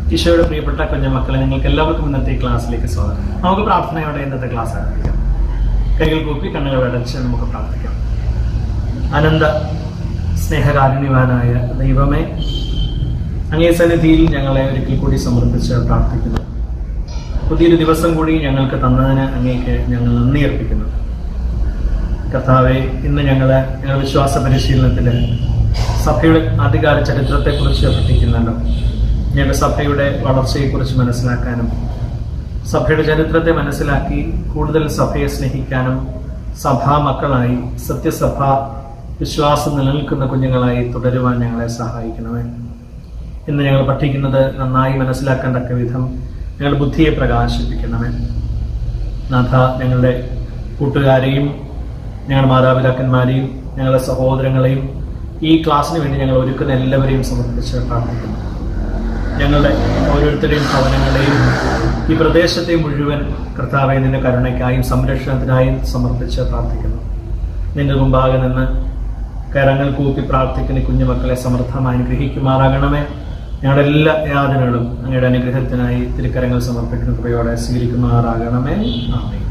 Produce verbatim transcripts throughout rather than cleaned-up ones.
ഈശോയുടെ പ്രിയപ്പെട്ട കുഞ്ഞുമക്കളെ, നിങ്ങൾക്ക് എല്ലാവർക്കും ഇന്നത്തെ ഈ ക്ലാസ്സിലേക്ക് സ്വാഗതം. നമുക്ക് പ്രാർത്ഥനയോടെ ഇന്നത്തെ ക്ലാസ് ആരംഭിക്കാം. കൈകൾ കൂപ്പി കണ്ണുകൾ അടച്ച് നമുക്ക് പ്രാർത്ഥിക്കാം. അനന്ത സ്നേഹകാരുണ്യവാനായ ദൈവമേ, അങ്ങേ സന്നിധിയിൽ ഞങ്ങളെ ഒരിക്കൽ കൂടി സമർപ്പിച്ച് പ്രാർത്ഥിക്കുന്നു. പുതിയൊരു ദിവസം കൂടി ഞങ്ങൾക്ക് തന്നതിന് അങ്ങേക്ക് ഞങ്ങൾ നന്ദി അർപ്പിക്കുന്നു. കർത്താവെ, ഇന്ന് ഞങ്ങള് ഞങ്ങളുടെ വിശ്വാസ പരിശീലനത്തില് സഭയുടെ ആദ്യകാല ചരിത്രത്തെക്കുറിച്ച് പഠിക്കുന്നുണ്ടോ. ഞങ്ങളുടെ സഭയുടെ വളർച്ചയെക്കുറിച്ച് മനസ്സിലാക്കാനും സഭയുടെ ചരിത്രത്തെ മനസ്സിലാക്കി കൂടുതൽ സഭയെ സ്നേഹിക്കാനും സഭാ മക്കളായി സത്യസഭ വിശ്വാസം നിലനിൽക്കുന്ന കുഞ്ഞുങ്ങളായി തുടരുവാൻ ഞങ്ങളെ സഹായിക്കണമേ. ഇന്ന് ഞങ്ങൾ പഠിക്കുന്നത് നന്നായി മനസ്സിലാക്കാൻ തക്ക വിധം ഞങ്ങളുടെ ബുദ്ധിയെ പ്രകാശിപ്പിക്കണമേ. നാഥ, ഞങ്ങളുടെ കൂട്ടുകാരെയും ഞങ്ങളുടെ മാതാപിതാക്കന്മാരെയും ഞങ്ങളുടെ സഹോദരങ്ങളെയും ഈ ക്ലാസ്സിന് വേണ്ടി ഞങ്ങൾ ഒരുക്കുന്ന എല്ലാവരെയും സമർപ്പിച്ച് പ്രാർത്ഥിക്കുന്നു. ഞങ്ങളുടെ ഓരോരുത്തരെയും ഭവനങ്ങളെയും ഈ പ്രദേശത്തെ മുഴുവൻ കർത്താവെ നിന്റെ കരുണയ്ക്കായും സംരക്ഷണത്തിനായും സമർപ്പിച്ച് പ്രാർത്ഥിക്കുന്നു. നിന്റെ മുമ്പാകെ നിന്ന് കരങ്ങൾ കൂപ്പി പ്രാർത്ഥിക്കുന്ന കുഞ്ഞുമക്കളെ സമർത്ഥമായി അനുഗ്രഹിക്കുമാറാകണമേ. ഞങ്ങളുടെ എല്ലാ യാതനകളും അങ്ങയുടെ അനുഗ്രഹത്തിനായി തിരുക്കരങ്ങൾ സമർപ്പിക്കുന്ന കൃപയോടെ സ്വീകരിക്കുമാറാകണമേ. ആമേൻ.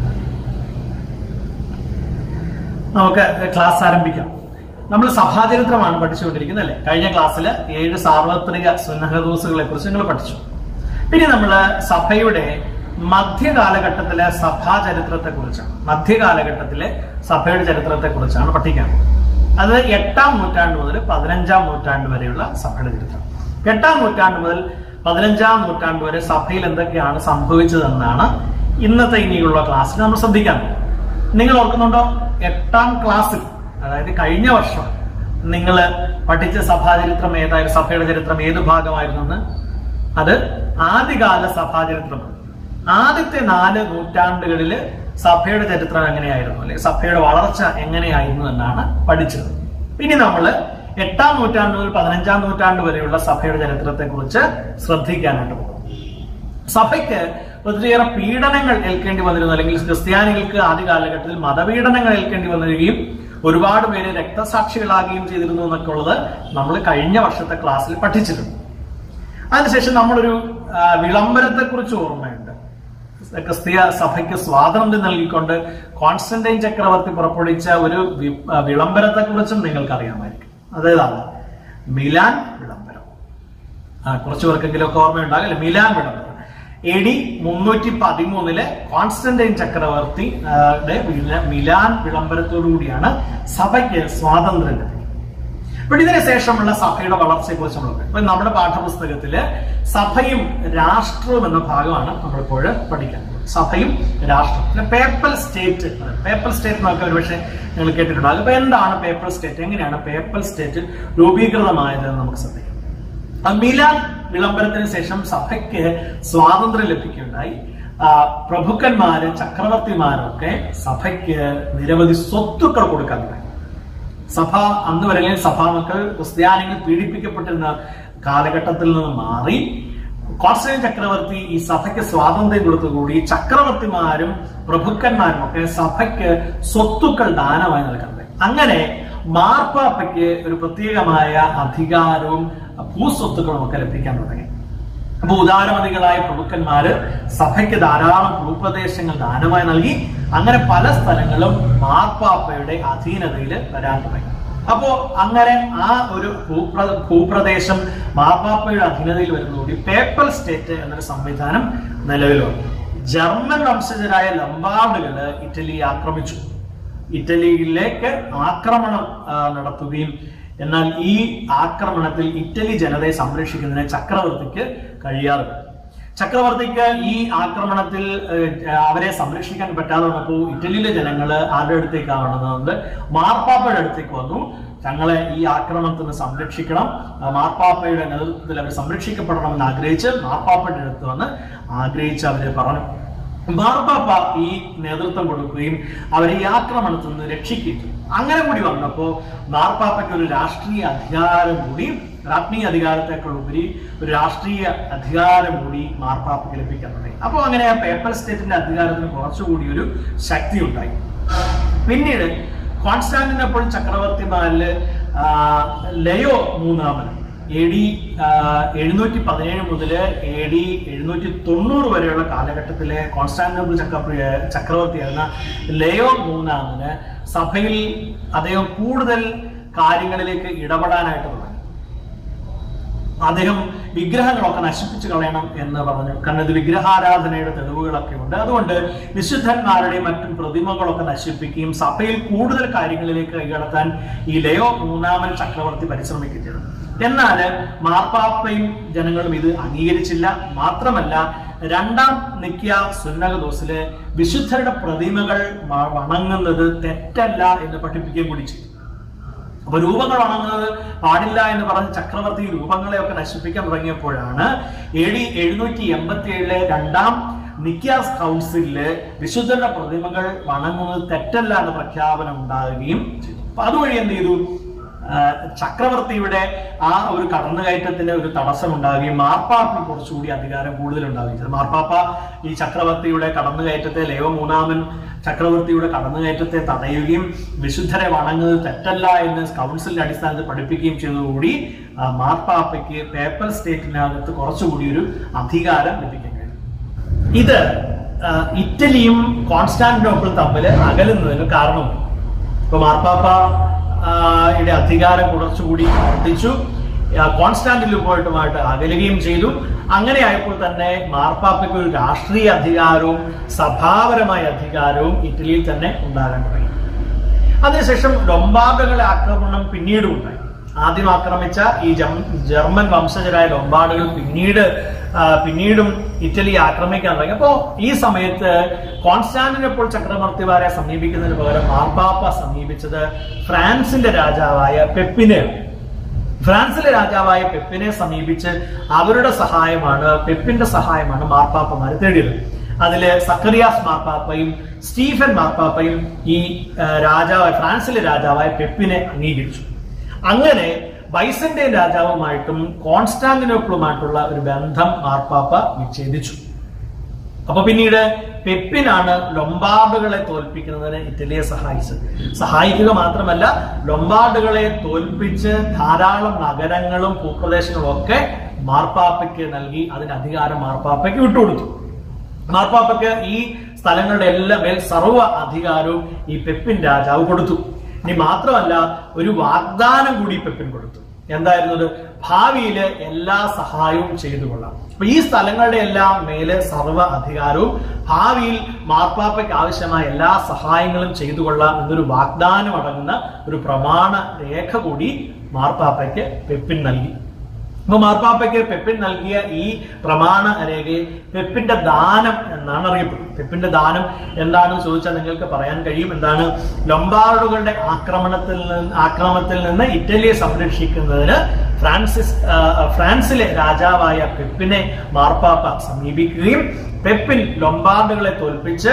നമുക്ക് ക്ലാസ് ആരംഭിക്കാം. നമ്മൾ സഭാചരിത്രമാണ് പഠിച്ചുകൊണ്ടിരിക്കുന്നത് അല്ലെ. കഴിഞ്ഞ ക്ലാസ്സിൽ ഏഴ് സാർവത്രിക സുന്നഹദോസുകളെ കുറിച്ച് നിങ്ങൾ പഠിച്ചു. പിന്നെ നമ്മള് സഭയുടെ മധ്യകാലഘട്ടത്തിലെ സഭാചരിത്രത്തെ കുറിച്ചാണ് മധ്യകാലഘട്ടത്തിലെ സഭയുടെ ചരിത്രത്തെ കുറിച്ചാണ് പഠിക്കാൻ. അത് എട്ടാം നൂറ്റാണ്ട് മുതൽ പതിനഞ്ചാം നൂറ്റാണ്ട് വരെയുള്ള സഭയുടെ ചരിത്രം. എട്ടാം നൂറ്റാണ്ട് മുതൽ പതിനഞ്ചാം നൂറ്റാണ്ട് വരെ സഭയിൽ എന്തൊക്കെയാണ് സംഭവിച്ചതെന്നാണ് ഇന്നത്തെ ഇനിയുള്ള ക്ലാസ്സിൽ നമ്മൾ ശ്രദ്ധിക്കാൻ. നിങ്ങൾ ഓർക്കുന്നുണ്ടോ, എട്ടാം ക്ലാസ്സിൽ, അതായത് കഴിഞ്ഞ വർഷം നിങ്ങൾ പഠിച്ച സഭാചരിത്രം ഏതായാലും സഭയുടെ ചരിത്രം ഏത് ഭാഗമായിരുന്നു? അത് ആദ്യകാല സഭാചരിത്രമാണ്. ആദ്യത്തെ നാല് നൂറ്റാണ്ടുകളില് സഭയുടെ ചരിത്രം എങ്ങനെയായിരുന്നു, അല്ലെങ്കിൽ സഭയുടെ വളർച്ച എങ്ങനെയായിരുന്നു എന്നാണ് പഠിച്ചത്. ഇനി നമ്മൾ എട്ടാം നൂറ്റാണ്ട് മുതൽ പതിനഞ്ചാം നൂറ്റാണ്ട് വരെയുള്ള സഭയുടെ ചരിത്രത്തെ കുറിച്ച് ശ്രദ്ധിക്കാനായിട്ട് പോകും. സഭയ്ക്ക് ഒത്തിരിയേറെ പീഡനങ്ങൾ ഏൽക്കേണ്ടി വന്നിരുന്നു, അല്ലെങ്കിൽ ക്രിസ്ത്യാനികൾക്ക് ആദ്യ കാലഘട്ടത്തിൽ മതപീഡനങ്ങൾ ഏൽക്കേണ്ടി വന്നിരിക്കുകയും ഒരുപാട് പേര് രക്തസാക്ഷികളാകുകയും ചെയ്തിരുന്നു എന്നൊക്കെ ഉള്ളത് നമ്മൾ കഴിഞ്ഞ വർഷത്തെ ക്ലാസ്സിൽ പഠിച്ചിട്ടുണ്ട്. അതിനുശേഷം നമ്മളൊരു വിളംബരത്തെ കുറിച്ച് ഓർമ്മയുണ്ട്. ക്രിസ്തീയ സഭയ്ക്ക് സ്വാതന്ത്ര്യം നൽകിക്കൊണ്ട് കോൺസ്റ്റന്റൈൻ ചക്രവർത്തി പുറപ്പെടുവിച്ച ഒരു വിളംബരത്തെ കുറിച്ചും നിങ്ങൾക്ക് അറിയാമായിരിക്കും. അതേതാണ്? മിലാൻ വിളംബരം. ആ കുറച്ചു പേർക്കെങ്കിലും ഒക്കെ ഓർമ്മയുണ്ടാകും അല്ലെ. മിലാൻ വിളംബരം എ ഡി മുന്നൂറ്റി പതിമൂന്നിലെ കോൺസ്റ്റന്റൈൻ ചക്രവർത്തി മിലാൻ വിളംബരത്തോടുകൂടിയാണ് സഭയ്ക്ക് സ്വാതന്ത്ര്യം ലഭിക്കുന്നത്. അപ്പൊ ഇതിനു ശേഷമുള്ള സഭയുടെ വളർച്ചയെ കുറിച്ച് നമ്മൾ ഇപ്പൊ നമ്മുടെ പാഠപുസ്തകത്തില് സഭയും രാഷ്ട്രവും എന്ന ഭാഗമാണ് നമ്മളിപ്പോൾ പഠിക്കുന്നത്. സഭയും രാഷ്ട്രം, പേപ്പൽ സ്റ്റേറ്റ്. പേപ്പൽ സ്റ്റേറ്റ് എന്നൊക്കെ ഒരുപക്ഷെ നിങ്ങൾ കേട്ടിട്ടുണ്ടാകും. അപ്പൊ എന്താണ് പേപ്പൽ സ്റ്റേറ്റ്, എങ്ങനെയാണ് പേപ്പൽ സ്റ്റേറ്റ് രൂപീകൃതമായതെന്ന് നമുക്ക് ശ്രദ്ധിക്കാം. മിലാൻ വിളംബരത്തിന് ശേഷം സഭയ്ക്ക് സ്വാതന്ത്ര്യം ലഭിക്കുകയുണ്ടായി. പ്രഭുക്കന്മാര് ചക്രവർത്തിമാരൊക്കെ സഭയ്ക്ക് നിരവധി സ്വത്തുക്കൾ കൊടുക്കാൻ തുടങ്ങി. സഭ അന്ന് വരെ സഭാമക്കൾ ക്രിസ്ത്യാനികൾ പീഡിപ്പിക്കപ്പെട്ടിരുന്ന കാലഘട്ടത്തിൽ നിന്ന് മാറി കോൺസ്റ്റന്റൈൻ ചക്രവർത്തി ഈ സഭയ്ക്ക് സ്വാതന്ത്ര്യം കൊടുത്തുകൂടി ചക്രവർത്തിമാരും പ്രഭുക്കന്മാരും ഒക്കെ സഭയ്ക്ക് സ്വത്തുക്കൾ ദാനമായി നൽകാൻ തുടങ്ങി. അങ്ങനെ മാർപ്പാപ്പയ്ക്ക് ഒരു പ്രത്യേകമായ അധികാരവും ഭൂസ്വത്തുക്കളും ഒക്കെ ലഭിക്കാൻ തുടങ്ങി. അപ്പൊ ഉദാരമതികളായ പ്രഭുക്കന്മാര് സഭയ്ക്ക് ധാരാളം ഭൂപ്രദേശങ്ങൾ ദാനമായി നൽകി. അങ്ങനെ പല സ്ഥലങ്ങളും മാർപ്പാപ്പയുടെ അധീനതയിൽ വരാൻ തുടങ്ങി. അപ്പോ അങ്ങനെ ആ ഒരു ഭൂപ്ര ഭൂപ്രദേശം മാർപ്പാപ്പയുടെ അധീനതയിൽ വരുന്നതോടെ പേപ്പൽ സ്റ്റേറ്റ് എന്നൊരു സംവിധാനം നിലവിൽ വന്നു. ജർമ്മൻ വംശജരായ ലംബാർഡുകള് ഇറ്റലി ആക്രമിച്ചു. ഇറ്റലിയിലേക്ക് ആക്രമണം നടത്തുകയും എന്നാൽ ഈ ആക്രമണത്തിൽ ഇറ്റലി ജനതയെ സംരക്ഷിക്കുന്നതിന് ചക്രവർത്തിക്ക് കഴിയാറില്ല. ചക്രവർത്തിക്ക് ഈ ആക്രമണത്തിൽ അവരെ സംരക്ഷിക്കാൻ പറ്റാതെ വന്നപ്പോൾ ഇറ്റലിയിലെ ജനങ്ങള് ആരുടെ അടുത്തേക്കാണ് വന്നത്? മാർപ്പാപ്പയുടെ അടുത്തേക്ക് വന്നു. തങ്ങളെ ഈ ആക്രമണത്തിൽ നിന്ന് സംരക്ഷിക്കണം, മാർപ്പാപ്പയുടെ നേതൃത്വത്തിൽ അവർ സംരക്ഷിക്കപ്പെടണമെന്ന് ആഗ്രഹിച്ച് മാർപ്പാപ്പയുടെ അടുത്ത് വന്ന് ആഗ്രഹിച്ച് അവര് പറഞ്ഞു. മാർപ്പാപ്പ ഈ നേതൃത്വം കൊടുക്കുകയും അവരെ ഈ ആക്രമണത്തിൽ നിന്ന് രക്ഷിക്കുകയും. അങ്ങനെ കൂടി വന്നപ്പോ മാർപ്പാപ്പയ്ക്ക് ഒരു രാഷ്ട്രീയ അധികാരം കൂടി, രാഷ്ട്രീയ അധികാരത്തെക്കാൾ ഉപരി ഒരു രാഷ്ട്രീയ അധികാരം കൂടി മാർപ്പാപ്പയ്ക്ക് ലഭിക്കാൻ തുടങ്ങി. അപ്പോൾ അങ്ങനെ ആ പേപ്പൽ സ്റ്റേറ്റിന്റെ അധികാരത്തിന് കുറച്ചുകൂടി ഒരു ശക്തി ഉണ്ടായി. പിന്നീട് കോൺസ്റ്റാന്റിനോപ്പിൾ ചക്രവർത്തിമാരില് ലയോ മൂന്നാമൻ എ ഡി എഴുന്നൂറ്റി പതിനേഴ് മുതൽ എ ഡി എഴുന്നൂറ്റി തൊണ്ണൂറ് വരെയുള്ള കാലഘട്ടത്തിലെ കോൺസ്റ്റാന്റിനോപ്പിൾ ചക്രവർത്തി ചക്രവർത്തിയായിരുന്ന ലയോ മൂന്നാമന് സഭയിൽ അദ്ദേഹം കൂടുതൽ കാര്യങ്ങളിലേക്ക് ഇടപെടാനായിട്ട് തുടങ്ങി. അദ്ദേഹം വിഗ്രഹങ്ങളൊക്കെ നശിപ്പിച്ചു കളയണം എന്ന് പറഞ്ഞു. കാരണം ഇത് വിഗ്രഹാരാധനയുടെ തെളിവുകളൊക്കെ ഉണ്ട്. അതുകൊണ്ട് വിശുദ്ധന്മാരുടെയും മറ്റും പ്രതിമകളൊക്കെ നശിപ്പിക്കുകയും സഭയിൽ കൂടുതൽ കാര്യങ്ങളിലേക്ക് കൈകടത്താൻ ഈ ലയോ മൂന്നാമൻ ചക്രവർത്തി പരിശ്രമിക്കുകയും ചെയ്തു. എന്നാൽ മാർപ്പാപ്പയും ജനങ്ങളും ഇത് അംഗീകരിച്ചില്ല. മാത്രമല്ല, രണ്ടാം നിക്കിയ സുന്നഹദോസില് വിശുദ്ധരുടെ പ്രതിമകൾ വണങ്ങുന്നത് തെറ്റല്ല എന്ന് പഠിപ്പിക്കുകയും കൂടി ചെയ്തു. അപ്പൊ രൂപങ്ങൾ വണങ്ങുന്നത് പാടില്ല എന്ന് പറഞ്ഞ് ചക്രവർത്തി രൂപങ്ങളെയൊക്കെ നശിപ്പിക്കാൻ തുടങ്ങിയപ്പോഴാണ് എ ഡി എഴുന്നൂറ്റി എൺപത്തി ഏഴിലെ രണ്ടാം നിക്കിയാസ് കൗൺസിലില് വിശുദ്ധരുടെ പ്രതിമകൾ വണങ്ങുന്നത് തെറ്റല്ല എന്ന പ്രഖ്യാപനം ഉണ്ടാകുകയും ചെയ്തു. അപ്പൊ അതുവഴി എന്ത് ചെയ്തു? ചക്രവർത്തിയുടെ ആ ഒരു കടന്നുകയറ്റത്തിന് ഒരു തടസ്സം ഉണ്ടാവുകയും മാർപ്പാപ്പ കുറച്ചുകൂടി അധികാരം കൂടുതൽ ഉണ്ടാവുകയും ചെയ്തു. മാർപ്പാപ്പ ഈ ചക്രവർത്തിയുടെ കടന്നുകയറ്റത്തെ, ലയോ മൂന്നാമൻ ചക്രവർത്തിയുടെ കടന്നുകയറ്റത്തെ തടയുകയും വിശുദ്ധരെ വണങ്ങുന്നത് തെറ്റല്ല എന്ന് കൗൺസിലിന്റെ അടിസ്ഥാനത്തിൽ പഠിപ്പിക്കുകയും ചെയ്തതോടുകൂടി മാർപ്പാപ്പയ്ക്ക് പേപ്പൽ സ്റ്റേറ്റിനകത്ത് കുറച്ചുകൂടി ഒരു അധികാരം ലഭിക്കാൻ കഴിയും. ഇത് ഇറ്റലിയും കോൺസ്റ്റാന്റിനോപ്പിളും തമ്മിൽ അകലുന്നതിന് കാരണമായി. ഇപ്പൊ മാർപ്പാപ്പ യുടെ അധികാരം കുറച്ചുകൂടി വർദ്ധിച്ചു. കോൺസ്റ്റാന്റിനോപ്പിളുമായിട്ട് അകലുകയും ചെയ്തു. അങ്ങനെ ആയപ്പോൾ തന്നെ മാർപ്പാപ്പയ്ക്ക് ഒരു രാഷ്ട്രീയ അധികാരവും സഭാപരമായ അധികാരവും ഇറ്റലിയിൽ തന്നെ ഉണ്ടാകാൻ തുടങ്ങി. അതിനുശേഷം ലൊംബാർഡുകളുടെ ആക്രമണം പിന്നീടും ഉണ്ടായി. ആദ്യം ആക്രമിച്ച ഈ ജർമ്മൻ വംശജരായ ലൊംബാർഡുകൾ പിന്നീട് പിന്നീടും ഇറ്റലി ആക്രമിക്കാൻ തുടങ്ങി. അപ്പോ ഈ സമയത്ത് കോൺസ്റ്റാന്റിനോപ്പിൾ ചക്രവർത്തിമാരെ സമീപിക്കുന്നതിന് പകരം മാർപ്പാപ്പ സമീപിച്ചത് ഫ്രാൻസിന്റെ രാജാവായ പെപ്പിനെ ഫ്രാൻസിലെ രാജാവായ പെപ്പിനെ സമീപിച്ച് അവരുടെ സഹായമാണ് പെപ്പിന്റെ സഹായമാണ് മാർപ്പാപ്പമാരെ തേടിയത്. അതില് സക്കറിയാസ് മാർപ്പാപ്പയും സ്റ്റീഫൻ മാർപ്പാപ്പയും ഈ രാജാവായ ഫ്രാൻസിലെ രാജാവായ പെപ്പിനെ അംഗീകരിച്ചു. അങ്ങനെ ബൈസന്റൈൻ രാജാവുമായിട്ടും കോൺസ്റ്റാന്റിനോപ്പിളുമായിട്ടുള്ള ഒരു ബന്ധം മാർപ്പാപ്പ വിച്ഛേദിച്ചു. അപ്പൊ പിന്നീട് പെപ്പിനാണ് ലൊംബാർഡുകളെ തോൽപ്പിക്കുന്നതിന് ഇറ്റലിയെ സഹായിച്ചത്. സഹായിക്കുക മാത്രമല്ല, ലൊംബാർഡുകളെ തോൽപ്പിച്ച് ധാരാളം നഗരങ്ങളും ഭൂപ്രദേശങ്ങളും ഒക്കെ മാർപ്പാപ്പയ്ക്ക് നൽകി. അതിന് അധികാരം മാർപ്പാപ്പയ്ക്ക് വിട്ടുകൊടുത്തു. മാർപ്പാപ്പയ്ക്ക് ഈ സ്ഥലങ്ങളുടെ എല്ലാം മേൽ സർവ്വ അധികാരവും ഈ പെപ്പിൻ രാജാവ് കൊടുത്തു. ഇനി മാത്രമല്ല, ഒരു വാഗ്ദാനം കൂടി പെപ്പിൻ കൊടുത്തു. എന്തായിരുന്നത്? ഭാവിയില് എല്ലാ സഹായവും ചെയ്തു കൊള്ളാം. അപ്പൊ ഈ സ്ഥലങ്ങളുടെ എല്ലാം മേല് സർവ്വ അധികാരവും ഭാവിയിൽ മാർപ്പാപ്പയ്ക്ക് ആവശ്യമായ എല്ലാ സഹായങ്ങളും ചെയ്തു കൊള്ളാം എന്നൊരു വാഗ്ദാനം അടങ്ങുന്ന ഒരു പ്രമാണ രേഖ കൂടി മാർപ്പാപ്പയ്ക്ക് പെപ്പിൻ നൽകി. അപ്പൊ മാർപ്പാപ്പയ്ക്ക് പെപ്പിൻ നൽകിയ ഈ പ്രമാണ രേഖയെ പെപ്പിന്റെ ദാനം എന്നാണ് അറിയപ്പെടുന്നത്. പെപ്പിന്റെ ദാനം എന്താണെന്ന് ചോദിച്ചാൽ നിങ്ങൾക്ക് പറയാൻ കഴിയും. എന്താണ്? ലൊംബാർഡുകളുടെ ആക്രമണത്തിൽ നിന്ന് ആക്രമണത്തിൽ നിന്ന് ഇറ്റലിയെ സംരക്ഷിക്കുന്നതിന് ഫ്രാൻസിസ് ഫ്രാൻസിലെ രാജാവായ പെപ്പിനെ മാർപ്പാപ്പ സമീപിക്കുകയും പെപ്പിൻ ലൊംബാർഡുകളെ തോൽപ്പിച്ച്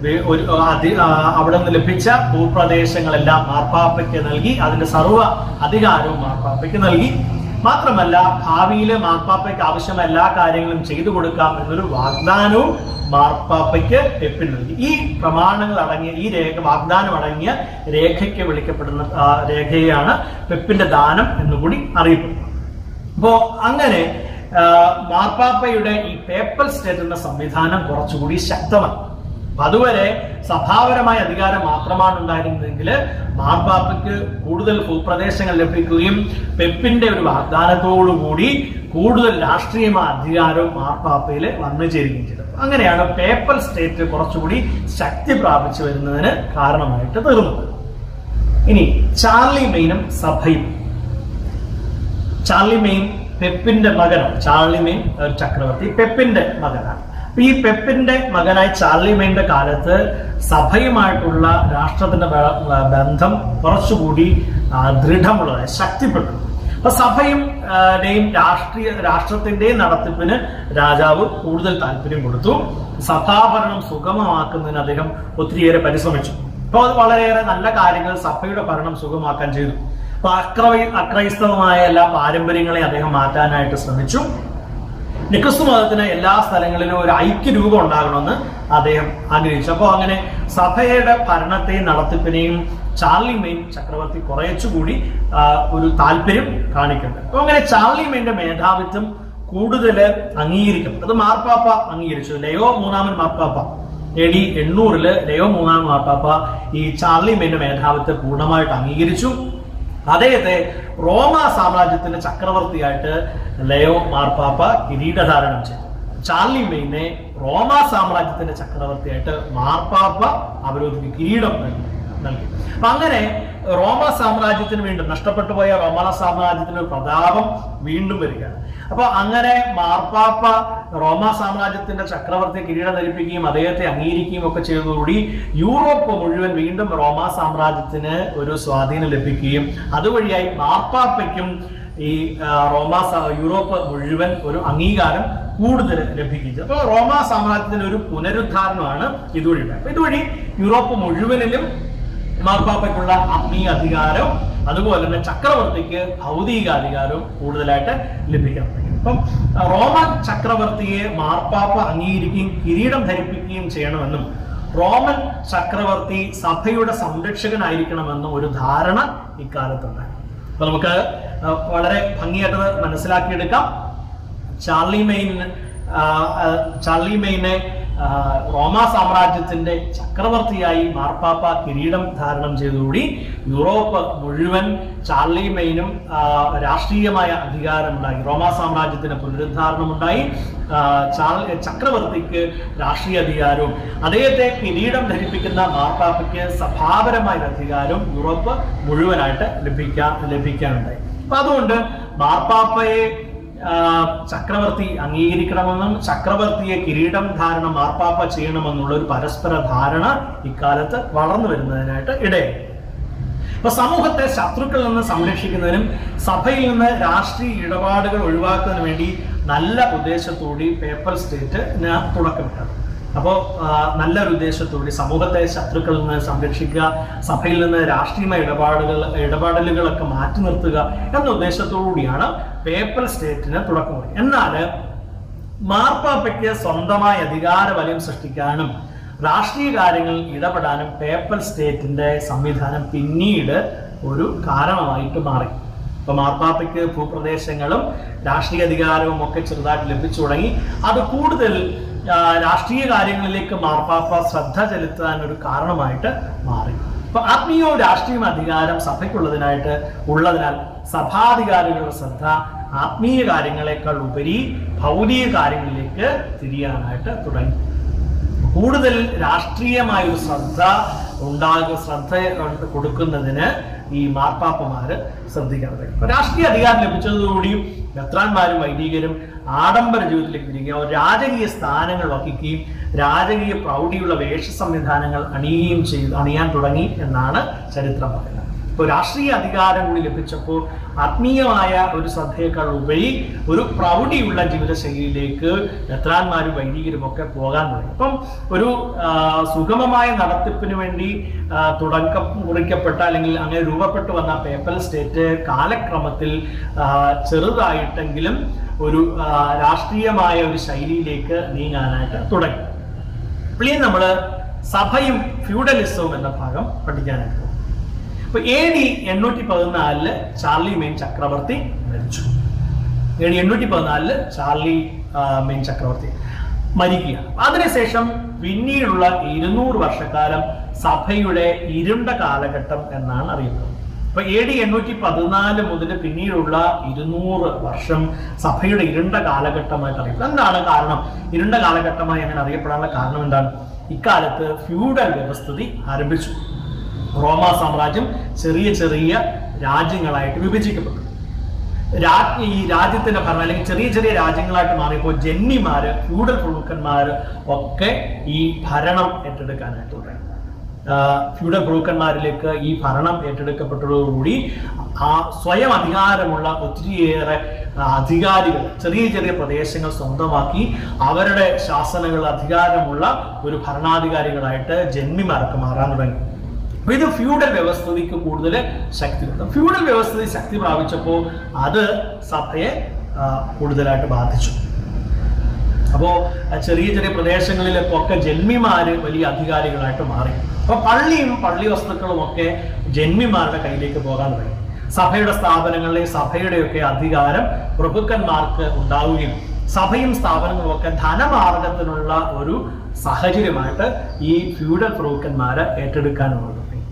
അവിടെ നിന്ന് ലഭിച്ച ഭൂപ്രദേശങ്ങളെല്ലാം മാർപ്പാപ്പയ്ക്ക് നൽകി. അതിന്റെ സർവ്വ അധികാരവും മാർപ്പാപ്പയ്ക്ക് നൽകി. മാത്രമല്ല, ഭാവിയിലെ മാർപ്പാപ്പയ്ക്ക് ആവശ്യമായ എല്ലാ കാര്യങ്ങളും ചെയ്തു കൊടുക്കാം എന്നൊരു വാഗ്ദാനവും മാർപ്പാപ്പയ്ക്ക് പെപ്പിൻ നൽകി. ഈ പ്രമാണങ്ങൾ അടങ്ങിയ ഈ രേഖ, വാഗ്ദാനം അടങ്ങിയ രേഖയ്ക്ക് വിളിക്കപ്പെടുന്ന രേഖയാണ് പെപ്പിന്റെ ദാനം എന്നുകൂടി അറിയപ്പെടുന്നത്. അപ്പോ അങ്ങനെ മാർപ്പാപ്പയുടെ ഈ പേപ്പൽ സ്റ്റേറ്റ് എന്ന സംവിധാനം കുറച്ചുകൂടി ശക്തമാണ്. അതുവരെ സഭാപരമായ അധികാരം മാത്രമാണ് ഉണ്ടായിരുന്നതെങ്കിൽ മാർപ്പാപ്പയ്ക്ക് കൂടുതൽ ഭൂപ്രദേശങ്ങൾ ലഭിക്കുകയും പെപ്പിന്റെ ഒരു വാഗ്ദാനത്തോടുകൂടി കൂടുതൽ രാഷ്ട്രീയമായ അധികാരവും മാർപ്പാപ്പയിൽ വന്നു ചേരുകയും ചെയ്തത്. അങ്ങനെയാണ് പേപ്പൽ സ്റ്റേറ്റ് കുറച്ചുകൂടി ശക്തി പ്രാപിച്ചു വരുന്നതിന് കാരണമായിട്ട് തീർന്നത്. ഇനി ചാർലി മെയിനും സഭയും. ചാർലി മെയിൻ പെപ്പിന്റെ മകനാണ്. ചാർലി മെയിൻ ചക്രവർത്തി പെപ്പിന്റെ മകനാണ്. ഈ പെപ്പിന്റെ മകനായ ചാർലി മെയിന്റെ കാലത്ത് സഭയുമായിട്ടുള്ള രാഷ്ട്രത്തിന്റെ ബന്ധം കുറച്ചുകൂടി ദൃഢമുള്ളതായി ശക്തിപ്പെട്ടു. അപ്പൊ സഭയും രാഷ്ട്രീയ രാഷ്ട്രത്തിന്റെയും നടത്തിപ്പിന് രാജാവ് കൂടുതൽ താല്പര്യം കൊടുത്തു. സഭാഭരണം സുഗമമാക്കുന്നതിന് അദ്ദേഹം ഒത്തിരിയേറെ പരിശ്രമിച്ചു. അപ്പൊ അത് വളരെയേറെ നല്ല കാര്യങ്ങൾ സഭയുടെ ഭരണം സുഗമാക്കാൻ ചെയ്തു. അപ്പൊ അക്രൈ അക്രൈസ്തവമായ എല്ലാ പാരമ്പര്യങ്ങളെ അദ്ദേഹം മാറ്റാനായിട്ട് ശ്രമിച്ചു. ക്രിസ്തു മതത്തിന് എല്ലാ സ്ഥലങ്ങളിലും ഒരു ഐക്യരൂപം ഉണ്ടാകണമെന്ന് അദ്ദേഹം ആഗ്രഹിച്ചു. അപ്പോൾ അങ്ങനെ സഭയുടെ ഭരണത്തെയും നടത്തിപ്പിനെയും ചാർലിമെയിൻ ചക്രവർത്തി കുറച്ചുകൂടി ഒരു താല്പര്യം കാണിക്കുന്നുണ്ട്. അപ്പൊ അങ്ങനെ ചാർലിമെയിന്റെ മേധാവിത്വം കൂടുതൽ അംഗീകരിക്കും. അത് മാർപ്പാപ്പ അംഗീകരിച്ചു. ലയോ മൂന്നാമൻ മാർപ്പാപ്പ എ ഡി എണ്ണൂറില് ലയോ മൂന്നാമൻ മാർപ്പാപ്പ ഈ ചാർലിമെയിന്റെ മേധാവിത്വം പൂർണ്ണമായിട്ട് അംഗീകരിച്ചു. അദ്ദേഹത്തെ റോമ സാമ്രാജ്യത്തിന്റെ ചക്രവർത്തിയായിട്ട് ലയോ മാർപ്പാപ്പ കിരീടധാരണം ചെയ്തു. ചാർലിമെയിനെ റോമ സാമ്രാജ്യത്തിന്റെ ചക്രവർത്തിയായിട്ട് മാർപ്പാപ്പ അവരോധിക്ക് കിരീടം നൽകി. അപ്പൊ അങ്ങനെ റോമ സാമ്രാജ്യത്തിന് വീണ്ടും നഷ്ടപ്പെട്ടു പോയ റോമ സാമ്രാജ്യത്തിന് പ്രതാപം വീണ്ടും വരികയാണ്. അപ്പൊ അങ്ങനെ മാർപ്പാപ്പ റോമ സാമ്രാജ്യത്തിന്റെ ചക്രവർത്തിയെ കിരീടം ധരിപ്പിക്കുകയും അദ്ദേഹത്തെ അംഗീകരിക്കുകയും ഒക്കെ ചെയ്തതോടുകൂടി യൂറോപ്പ് മുഴുവൻ വീണ്ടും റോമ സാമ്രാജ്യത്തിന് ഒരു സ്വാധീനം ലഭിക്കുകയും അതുവഴിയായി മാർപ്പാപ്പയ്ക്കും ഈ റോമ യൂറോപ്പ് മുഴുവൻ ഒരു അംഗീകാരം കൂടുതൽ ലഭിക്കുന്നത്. അപ്പൊ റോമ സാമ്രാജ്യത്തിന്റെ ഒരു പുനരുദ്ധാരണമാണ് ഇതുവഴി. അപ്പൊ ഇതുവഴി യൂറോപ്പ് മുഴുവനിലും മാർപ്പാപ്പയ്ക്കുള്ള ആത്മീയ അധികാരവും അതുപോലെ തന്നെ ചക്രവർത്തിക്ക് ഭൗതിക അധികാരവും കൂടുതലായിട്ട് ലഭിക്കാൻ തുടങ്ങി. അപ്പം റോമൻ ചക്രവർത്തിയെ മാർപ്പാപ്പ അംഗീകരിക്കുകയും കിരീടം ധരിപ്പിക്കുകയും ചെയ്യണമെന്നും റോമൻ ചക്രവർത്തി സഭയുടെ സംരക്ഷകനായിരിക്കണമെന്നും ഒരു ധാരണ ഇക്കാലത്തുണ്ടായി. അപ്പൊ നമുക്ക് വളരെ ഭംഗിയായിട്ട് മനസ്സിലാക്കിയെടുക്കാം. ചാർലിമെയിൻ ചാർലിമെയിനെ റോമ സാമ്രാജ്യത്തിന്റെ ചക്രവർത്തിയായി മാർപ്പാപ്പ കിരീടം ധാരണം ചെയ്തതോടുകൂടി യൂറോപ്പ് മുഴുവൻ ചാർലിമെയിനും രാഷ്ട്രീയമായ അധികാരമുണ്ടായി. റോമ സാമ്രാജ്യത്തിന് പുനരുദ്ധാരണമുണ്ടായി. ചക്രവർത്തിക്ക് രാഷ്ട്രീയ അധികാരവും അദ്ദേഹത്തെ കിരീടം ധരിപ്പിക്കുന്ന മാർപ്പാപ്പയ്ക്ക് സഭാപരമായ അധികാരവും യൂറോപ്പ് മുഴുവനായിട്ട് ലഭിക്കാൻ ലഭിക്കാനുണ്ടായി. അപ്പൊ അതുകൊണ്ട് മാർപ്പാപ്പയെ ചക്രവർത്തി അംഗീകരിക്കണമെന്നും ചക്രവർത്തിയെ കിരീടം ധാരണം മാർപ്പാപ്പ ചെയ്യണമെന്നുള്ള ഒരു പരസ്പര ധാരണ ഇക്കാലത്ത് വളർന്നു വരുന്നതിനായിട്ട് ഇടയായി. അപ്പൊ സമൂഹത്തെ ശത്രുക്കളിൽ നിന്ന് സംരക്ഷിക്കുന്നതിനും സഭയിൽ നിന്ന് രാഷ്ട്രീയ ഇടപാടുകൾ ഒഴിവാക്കുന്നതിന് വേണ്ടി നല്ല ഉദ്ദേശത്തോടെ പേപ്പൽ സ്റ്റേറ്റിന് തുടക്കമിട്ടത്. അപ്പോൾ നല്ലൊരു ഉദ്ദേശത്തോടെ സമൂഹത്തെ ശത്രുക്കളിൽ നിന്ന് സംരക്ഷിക്കുക, സഭയിൽ നിന്ന് രാഷ്ട്രീയ ഇടപാടുകൾ ഇടപാടലുകളൊക്കെ മാറ്റി നിർത്തുക എന്ന ഉദ്ദേശത്തോടുകൂടിയാണ് പേപ്പൽ സ്റ്റേറ്റിന് തുടക്കം കുറിച്ചത്. എന്നാൽ മാർപ്പാപ്പയ്ക്ക് സ്വന്തമായ അധികാര വലയം സൃഷ്ടിക്കാനും രാഷ്ട്രീയ കാര്യങ്ങളിൽ ഇടപെടാനും പേപ്പൽ സ്റ്റേറ്റിന്റെ സംവിധാനം പിന്നീട് ഒരു കാരണമായിട്ട് മാറി. ഇപ്പൊ മാർപ്പാപ്പയ്ക്ക് ഭൂപ്രദേശങ്ങളും രാഷ്ട്രീയ അധികാരവും ഒക്കെ ചെറുതായിട്ട് ലഭിച്ചു തുടങ്ങി. അത് കൂടുതൽ രാഷ്ട്രീയ കാര്യങ്ങളിലേക്ക് മാർപ്പാപ്പ ശ്രദ്ധ ചെലുത്താൻ ഒരു കാരണമായിട്ട് മാറി. അപ്പൊ ആത്മീയവും രാഷ്ട്രീയ അധികാരം സഭയ്ക്കുള്ളതിനായിട്ട് ഉള്ളതിനാൽ സഭാധികാരികളുടെ ശ്രദ്ധ ആത്മീയ കാര്യങ്ങളെക്കാൾ ഉപരി ഭൗതിക കാര്യങ്ങളിലേക്ക് തിരിയാനായിട്ട് തുടങ്ങി. കൂടുതൽ രാഷ്ട്രീയമായ ഒരു ശ്രദ്ധ ഉണ്ടാകുക ശ്രദ്ധ കൊടുക്കുന്നതിന് ഈ മാർപ്പാപ്പമാര് ശ്രദ്ധിക്കാൻ തുടങ്ങി. രാഷ്ട്രീയ അധികാരം ലഭിച്ചതോടുകൂടി മെത്രാന്മാരും വൈദികരും ആഡംബര ജീവിതത്തിലേക്ക് തിരികുകയും രാജകീയ സ്ഥാനങ്ങൾ വഹിക്കുകയും രാജകീയ പ്രൗഢിയുള്ള വേഷ സംവിധാനങ്ങൾ അണിയുകയും ചെയ്ത് അണിയാൻ തുടങ്ങി എന്നാണ് ചരിത്രം പറയുന്നത്. ഇപ്പോൾ രാഷ്ട്രീയ അധികാരം കൂടി ലഭിച്ചപ്പോൾ ആത്മീയമായ ഒരു ശ്രദ്ധയേക്കാൾ ഉപരി ഒരു പ്രൗഢിയുള്ള ജീവിതശൈലിയിലേക്ക് മെത്രാന്മാരും വൈദികരും ഒക്കെ പോകാൻ തുടങ്ങി. അപ്പം ഒരു സുഗമമായ നടത്തിപ്പിന് വേണ്ടി തുടക്കം കുറിക്കപ്പെട്ട അല്ലെങ്കിൽ അങ്ങനെ രൂപപ്പെട്ടു വന്ന പേപ്പൽ സ്റ്റേറ്റ് കാലക്രമത്തിൽ ചെറുതായിട്ടെങ്കിലും ഒരു രാഷ്ട്രീയമായ ഒരു ശൈലിയിലേക്ക് നീങ്ങാനായിട്ട് തുടങ്ങി. ഇപ്പോൾ നമ്മൾ സഭയും ഫ്യൂഡലിസവും എന്ന ഭാഗം പഠിക്കാനായിട്ട് പോകും. അപ്പൊ എ ഡി എണ്ണൂറ്റി പതിനാലില് ചാർലിമെയിൻ ചക്രവർത്തി മരിച്ചു. എ ഡി എണ്ണൂറ്റി പതിനാലില് ചാർലി മെയിൻ ചക്രവർത്തി മരിക്കുക. അതിനുശേഷം പിന്നീടുള്ള ഇരുന്നൂറ് വർഷക്കാലം സഭയുടെ ഇരുണ്ട കാലഘട്ടം എന്നാണ് അറിയപ്പെടുന്നത്. അപ്പൊ എ ഡി എണ്ണൂറ്റി പതിനാല് മുതൽ പിന്നീടുള്ള ഇരുന്നൂറ് വർഷം സഭയുടെ ഇരുണ്ട കാലഘട്ടമായിട്ട് അറിയപ്പെടും. എന്താണ് കാരണം? ഇരുണ്ട കാലഘട്ടമായി അങ്ങനെ അറിയപ്പെടാനുള്ള കാരണം എന്താണ്? ഇക്കാലത്ത് ഫ്യൂഡൽ വ്യവസ്ഥിതി ആരംഭിച്ചു. റോമ സാമ്രാജ്യം ചെറിയ ചെറിയ രാജ്യങ്ങളായിട്ട് വിഭജിക്കപ്പെട്ടു. രാജ്ഞി ഈ രാജ്യത്തിന്റെ ഭരണം അല്ലെങ്കിൽ ചെറിയ ചെറിയ രാജ്യങ്ങളായിട്ട് മാറിയപ്പോൾ ജന്മിമാര് ഫ്യൂഡൽ പ്രഭുക്കന്മാര് ഒക്കെ ഈ ഭരണം ഏറ്റെടുക്കാനായിട്ട് തുടങ്ങി. ഫ്യൂഡൽ പ്രഭുക്കന്മാരിലേക്ക് ഈ ഭരണം ഏറ്റെടുക്കപ്പെട്ടതോടുകൂടി ആ സ്വയം അധികാരമുള്ള ഒത്തിരിയേറെ അധികാരികൾ ചെറിയ ചെറിയ പ്രദേശങ്ങൾ സ്വന്തമാക്കി അവരുടെ ശാസനകൾ അധികാരമുള്ള ഒരു ഭരണാധികാരികളായിട്ട് ജന്മിമാർക്ക് മാറാൻ തുടങ്ങി. അപ്പൊ ഇത് ഫ്യൂഡൽ വ്യവസ്ഥിതിക്ക് കൂടുതൽ ശക്തി കൊടുത്തു. ഫ്യൂഡൽ വ്യവസ്ഥിതി ശക്തി പ്രാപിച്ചപ്പോൾ അത് സഭയെ കൂടുതലായിട്ട് ബാധിച്ചു. അപ്പോ ചെറിയ ചെറിയ പ്രദേശങ്ങളിലൊക്കെ ഒക്കെ ജന്മിമാര് വലിയ അധികാരികളായിട്ട് മാറി. അപ്പൊ പള്ളിയും പള്ളി വസ്തുക്കളും ഒക്കെ ജന്മിമാരുടെ കയ്യിലേക്ക് പോകാൻ തുടങ്ങി. സഭയുടെ സ്ഥാപനങ്ങളിലെ സഭയുടെയൊക്കെ അധികാരം പ്രഭുക്കന്മാർക്ക് ഉണ്ടാവുകയും സഭയും സ്ഥാപനങ്ങളും ഒക്കെ ധനമാർഗത്തിനുള്ള ഒരു സാഹചര്യമായിട്ട് ഈ ഫ്യൂഡൽ പ്രഭുക്കന്മാരെ ഏറ്റെടുക്കാനുള്ളത്.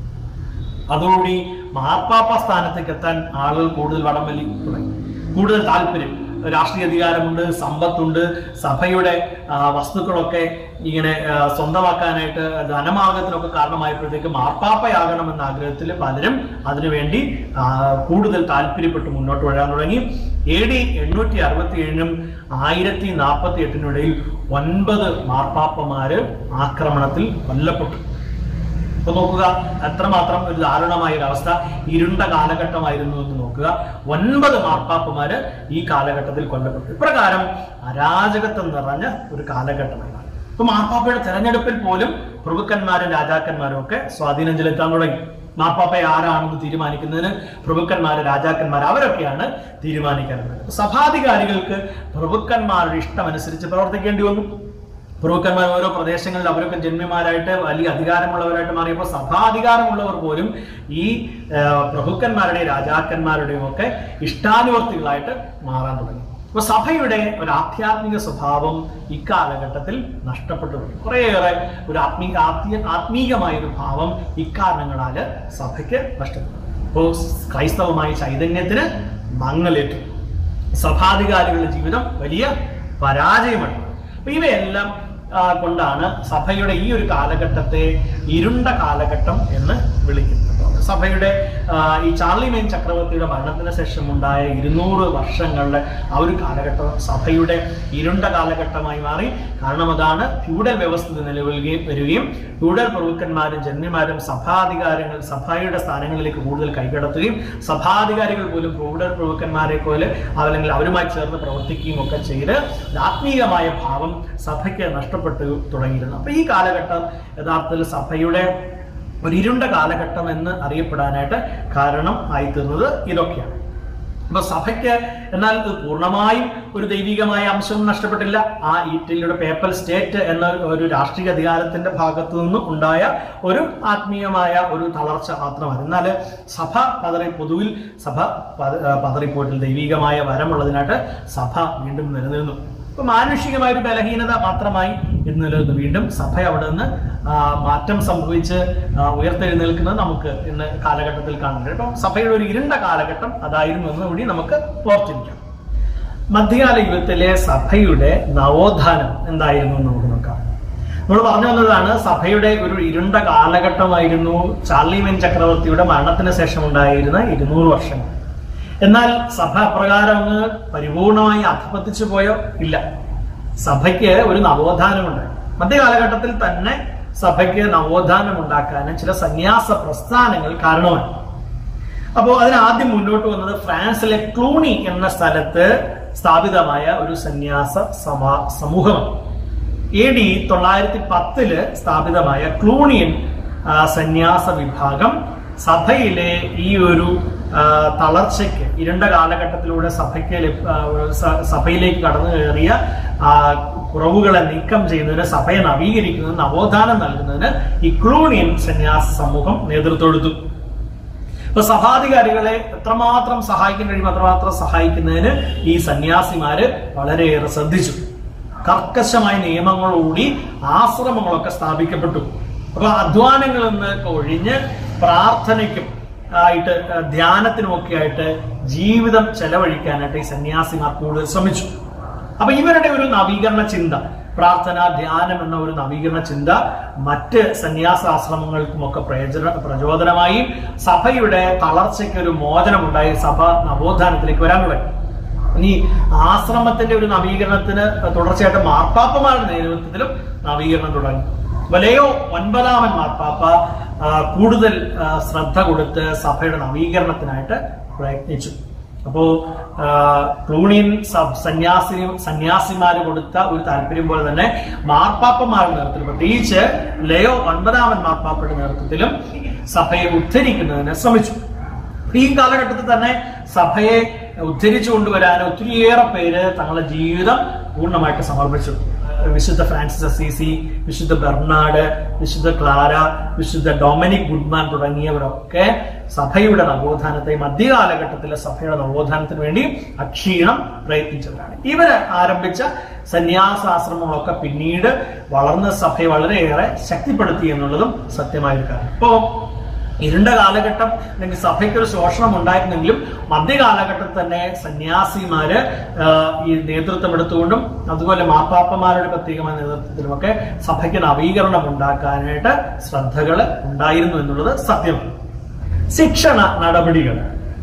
അതോടുകൂടി മാർപ്പാപ്പ സ്ഥാനത്തേക്ക് എത്താൻ ആളുകൾ കൂടുതൽ വടംവലി തുടങ്ങി, കൂടുതൽ താല്പര്യം. രാഷ്ട്രീയ അധികാരമുണ്ട്, സമ്പത്തുണ്ട്, സഭയുടെ വസ്തുക്കളൊക്കെ ഇങ്ങനെ സ്വന്തമാക്കാനായിട്ട് ധനമാർഗത്തിനൊക്കെ കാരണമായപ്പോഴത്തേക്ക് മാർപ്പാപ്പയാകണമെന്ന ആഗ്രഹത്തിൽ പലരും അതിനുവേണ്ടി കൂടുതൽ താല്പര്യപ്പെട്ട് മുന്നോട്ട് വരാൻ തുടങ്ങി. എ ഡി എണ്ണൂറ്റി അറുപത്തി ഏഴിനും ആയിരത്തി നാൽപ്പത്തി എട്ടിനിടയിൽ ഒൻപത് മാർപ്പാപ്പമാര് ആക്രമണത്തിൽ കൊല്ലപ്പെട്ടു. അപ്പൊ നോക്കുക, എത്രമാത്രം ഒരു ദാരുണമായ ഒരു അവസ്ഥ, ഇരുണ്ട കാലഘട്ടമായിരുന്നു എന്ന് നോക്കുക. ഒൻപത് മാർപ്പാപ്പമാര് ഈ കാലഘട്ടത്തിൽ കൊല്ലപ്പെട്ടു. ഇപ്രകാരം അരാജകത്വം നിറഞ്ഞ ഒരു കാലഘട്ടമാണ്. ഇപ്പൊ മാർപ്പാപ്പയുടെ തെരഞ്ഞെടുപ്പിൽ പോലും പ്രഭുക്കന്മാരും രാജാക്കന്മാരും ഒക്കെ സ്വാധീനം ചെലുത്താൻ തുടങ്ങി. മാർപ്പാപ്പയെ ആരാണെന്ന് തീരുമാനിക്കുന്നതിന് പ്രഭുക്കന്മാര് രാജാക്കന്മാർ അവരൊക്കെയാണ് തീരുമാനിക്കാറുള്ളത്. സഭാധികാരികൾക്ക് പ്രഭുക്കന്മാരുടെ ഇഷ്ടമനുസരിച്ച് പ്രവർത്തിക്കേണ്ടി വന്നു. പ്രഭുക്കന്മാർ ഓരോ പ്രദേശങ്ങളിൽ അവരൊക്കെ ജന്മിമാരായിട്ട് വലിയ അധികാരമുള്ളവരായിട്ട് മാറിയപ്പോൾ സഭാധികാരമുള്ളവർ പോലും ഈ പ്രഭുക്കന്മാരുടെയും രാജാക്കന്മാരുടെയും ഒക്കെ ഇഷ്ടാനുവർത്തികളായിട്ട് മാറാൻ തുടങ്ങി. അപ്പൊ സഭയുടെ ഒരു ആധ്യാത്മിക സ്വഭാവം ഇക്കാലഘട്ടത്തിൽ നഷ്ടപ്പെട്ടു. കുറേയേറെ ഒരു ആത്മീക ആത്മീയ ആത്മീകമായ ഒരു ഭാവം ഇക്കാരണങ്ങളാല് സഭയ്ക്ക് നഷ്ടപ്പെട്ടു. അപ്പോൾ ക്രൈസ്തവമായ ചൈതന്യത്തിന് മങ്ങലേറ്റു. സഭാധികാരികളുടെ ജീവിതം വലിയ പരാജയമാണ്. അപ്പൊ ഇവയെല്ലാം കൊണ്ടാണ് സഭയുടെ ഈ ഒരു കാലഘട്ടത്തെ ഇരുണ്ട കാലഘട്ടം എന്ന് വിളിക്കുന്നത്. സഭയുടെ ഈ ചാർലിമേൻ ചക്രവർത്തിയുടെ മരണത്തിന് ശേഷം ഉണ്ടായ ഇരുന്നൂറ് വർഷങ്ങളുടെ ആ ഒരു കാലഘട്ടം സഭയുടെ ഇരുണ്ട കാലഘട്ടമായി മാറി. കാരണം അതാണ് ഫ്യൂഡൽ വ്യവസ്ഥ നിലവിലുകയും വരികയും ഫ്യൂഡൽ പ്രഭുക്കന്മാരും ജന്മിമാരും സഭാധികാരങ്ങൾ സഭയുടെ സ്ഥാനങ്ങളിലേക്ക് കൂടുതൽ കൈകടത്തുകയും സഭാധികാരികൾ പോലും ഫ്യൂഡൽ പ്രഭുക്കന്മാരെ പോലെ അല്ലെങ്കിൽ അവരുമായി ചേർന്ന് പ്രവർത്തിക്കുകയും ഒക്കെ ചെയ്ത് ആത്മീയമായ ഭാവം സഭയ്ക്ക് നഷ്ടപ്പെട്ടു തുടങ്ങിയിരുന്നു. അപ്പൊ ഈ കാലഘട്ടം യഥാർത്ഥത്തിൽ സഭയുടെ ഒരു ഇരുണ്ട കാലഘട്ടം എന്ന് അറിയപ്പെടാനായിട്ട് കാരണം ആയിത്തീർന്നത് ഇതൊക്കെയാണ്. അപ്പൊ സഭയ്ക്ക് എന്നാൽ പൂർണ്ണമായും ഒരു ദൈവികമായ അംശം നഷ്ടപ്പെട്ടില്ല. ആ ഇറ്റലിയുടെ പേപ്പൽ സ്റ്റേറ്റ് എന്ന ഒരു രാഷ്ട്രീയ അധികാരത്തിന്റെ ഭാഗത്തു നിന്നും ഉണ്ടായ ഒരു ആത്മീയമായ ഒരു തളർച്ച മാത്രമാണ്. എന്നാൽ സഭ പതറി പൊതുവിൽ സഭ പതറിപ്പോയിട്ടില്ല. ദൈവികമായ വരമുള്ളതിനായിട്ട് സഭ വീണ്ടും നിലനിന്നു. ഇപ്പൊ മാനുഷികമായ ഒരു ബലഹീനത മാത്രമായി ഇന്ന് നിലനിന്നു. വീണ്ടും സഭ അവിടെ നിന്ന് മാറ്റം സംഭവിച്ച് ഉയർത്തെഴുന്നേൽക്കുന്നത് നമുക്ക് ഇന്ന് കാലഘട്ടത്തിൽ കാണുന്നുണ്ട്. ഇപ്പം സഭയുടെ ഒരു ഇരുണ്ട കാലഘട്ടം അതായിരുന്നു എന്ന് കൂടി നമുക്ക് ഓർത്തിരിക്കാം. മധ്യകാല യുഗത്തിലെ സഭയുടെ നവോത്ഥാനം എന്തായിരുന്നു എന്ന് നമുക്ക് നോക്കാം. നമ്മൾ പറഞ്ഞു വന്നതാണ് സഭയുടെ ഒരു ഇരുണ്ട കാലഘട്ടമായിരുന്നു ചാർലിമേൻ ചക്രവർത്തിയുടെ മരണത്തിന് ശേഷം ഉണ്ടായിരുന്ന ഇരുന്നൂറ് വർഷങ്ങൾ. എന്നാൽ സഭ അപ്രകാരം അങ്ങ് പരിപൂർണമായി അധപ്പതിച്ചു പോയോ? ഇല്ല. സഭയ്ക്ക് ഒരു നവോത്ഥാനമുണ്ട്. മധ്യകാലഘട്ടത്തിൽ തന്നെ സഭയ്ക്ക് നവോത്ഥാനം ഉണ്ടാക്കാൻ ചില സന്യാസ പ്രസ്ഥാനങ്ങൾ കാരണമാണ്. അപ്പോൾ അതിനാദ്യം മുന്നോട്ട് വന്നത് ഫ്രാൻസിലെ ക്ലൂണി എന്ന സ്ഥലത്ത് സ്ഥാപിതമായ ഒരു സന്യാസ സമാ സമൂഹമാണ്. എ ഡി തൊള്ളായിരത്തി പത്തില് സ്ഥാപിതമായ ക്ലൂണിയൻ സന്യാസ വിഭാഗം സഭയിലെ ഈ ഒരു തളർച്ചയ്ക്ക് ഇരുണ്ട കാലഘട്ടത്തിലൂടെ സഭയ്ക്ക് സഭയിലേക്ക് കടന്നു കയറിയ കുറവുകളെ നീക്കം ചെയ്യുന്നതിന് സഭയെ നവീകരിക്കുന്നതിന് നവോത്ഥാനം നൽകുന്നതിന് ഈ ക്ലൂണിയൻ സന്യാസ സമൂഹം നേതൃത്വം എടുത്തു. ഇപ്പൊ സഭാധികാരികളെ എത്രമാത്രം സഹായിക്കാൻ കഴിയും അത്രമാത്രം സഹായിക്കുന്നതിന് ഈ സന്യാസിമാര് വളരെയേറെ ശ്രദ്ധിച്ചു. കർക്കശമായ നിയമങ്ങളോടുകൂടി ആശ്രമങ്ങളൊക്കെ സ്ഥാപിക്കപ്പെട്ടു. അപ്പൊ അധ്വാനങ്ങളിൽ നിന്ന് ഒഴിഞ്ഞ് പ്രാർത്ഥനയ്ക്കും ആയിട്ട് ധ്യാനത്തിനുമൊക്കെ ആയിട്ട് ജീവിതം ചെലവഴിക്കാനായിട്ട് ഈ സന്യാസിമാർ കൂടുതൽ ശ്രമിച്ചു. അപ്പൊ ഇവരുടെ ഒരു നവീകരണ ചിന്ത, പ്രാർത്ഥന ധ്യാനം എന്ന ഒരു നവീകരണ ചിന്ത മറ്റ് സന്യാസാശ്രമങ്ങൾക്കുമൊക്കെ പ്രയോജന പ്രചോദനമായി സഭയുടെ തളർച്ചയ്ക്ക് ഒരു മോചനമുണ്ടായി. സഭ നവോത്ഥാനത്തിലേക്ക് വരാൻ തുടങ്ങി. ഇനി ആശ്രമത്തിന്റെ ഒരു നവീകരണത്തിന് തുടർച്ചയായിട്ട് മാർപ്പാപ്പമാരുടെ നേതൃത്വത്തിലും നവീകരണം തുടങ്ങി. വലയോ ഒൻപതാമൻ മാർപ്പാപ്പ കൂടുതൽ ശ്രദ്ധ കൊടുത്ത് സഭയുടെ നവീകരണത്തിനായിട്ട് പ്രയത്നിച്ചു. അപ്പോ ക്ലൂണിയൻ സന്യാസി സന്യാസിമാര് കൊടുത്ത ഒരു താല്പര്യം പോലെ തന്നെ മാർപ്പാപ്പമാരുടെ നേതൃത്വത്തിൽ പ്രത്യേകിച്ച് ലയോ ഒൻപതാമൻ മാർപ്പാപ്പയുടെ നേതൃത്വത്തിലും സഭയെ ഉദ്ധരിക്കുന്നതിന് ശ്രമിച്ചു. ഈ കാലഘട്ടത്തിൽ തന്നെ സഭയെ ഉദ്ധരിച്ചു കൊണ്ടുവരാൻ ഒത്തിരിയേറെ പേര് തങ്ങളുടെ ജീവിതം പൂർണ്ണമായിട്ട് സമർപ്പിച്ചു. വിശുദ്ധ ഫ്രാൻസിസ് അസീസി, വിശുദ്ധ ബെർണാഡ്, വിശുദ്ധ ക്ലാര, വിശുദ്ധ ഡൊമിനിക് ഗുഡ്മാൻ തുടങ്ങിയവരൊക്കെ സഭയുടെ നവോത്ഥാനത്തെ, മധ്യകാലഘട്ടത്തിലെ സഭയുടെ നവോത്ഥാനത്തിന് വേണ്ടി അക്ഷീണം പ്രയത്നിച്ചവരാണ്. ഇവര് ആരംഭിച്ച സന്യാസാശ്രമങ്ങളൊക്കെ പിന്നീട് വളർന്ന സഭയെ വളരെയേറെ ശക്തിപ്പെടുത്തി എന്നുള്ളതും സത്യമായൊരു കാര്യം. ഇപ്പോ ഇരുണ്ട കാലഘട്ടം അല്ലെങ്കിൽ സഭയ്ക്കൊരു ശോഷണം ഉണ്ടായിരുന്നെങ്കിലും മധ്യകാലഘട്ടത്തിൽ തന്നെ സന്യാസിമാര് ഈ നേതൃത്വം എടുത്തുകൊണ്ടും അതുപോലെ മാർപ്പാപ്പമാരുടെ പ്രത്യേകമായ നേതൃത്വത്തിലുമൊക്കെ സഭയ്ക്ക് നവീകരണം ഉണ്ടാക്കാനായിട്ട് ശ്രദ്ധകൾ ഉണ്ടായിരുന്നു എന്നുള്ളത് സത്യമാണ്. ശിക്ഷണ നടപടികൾ.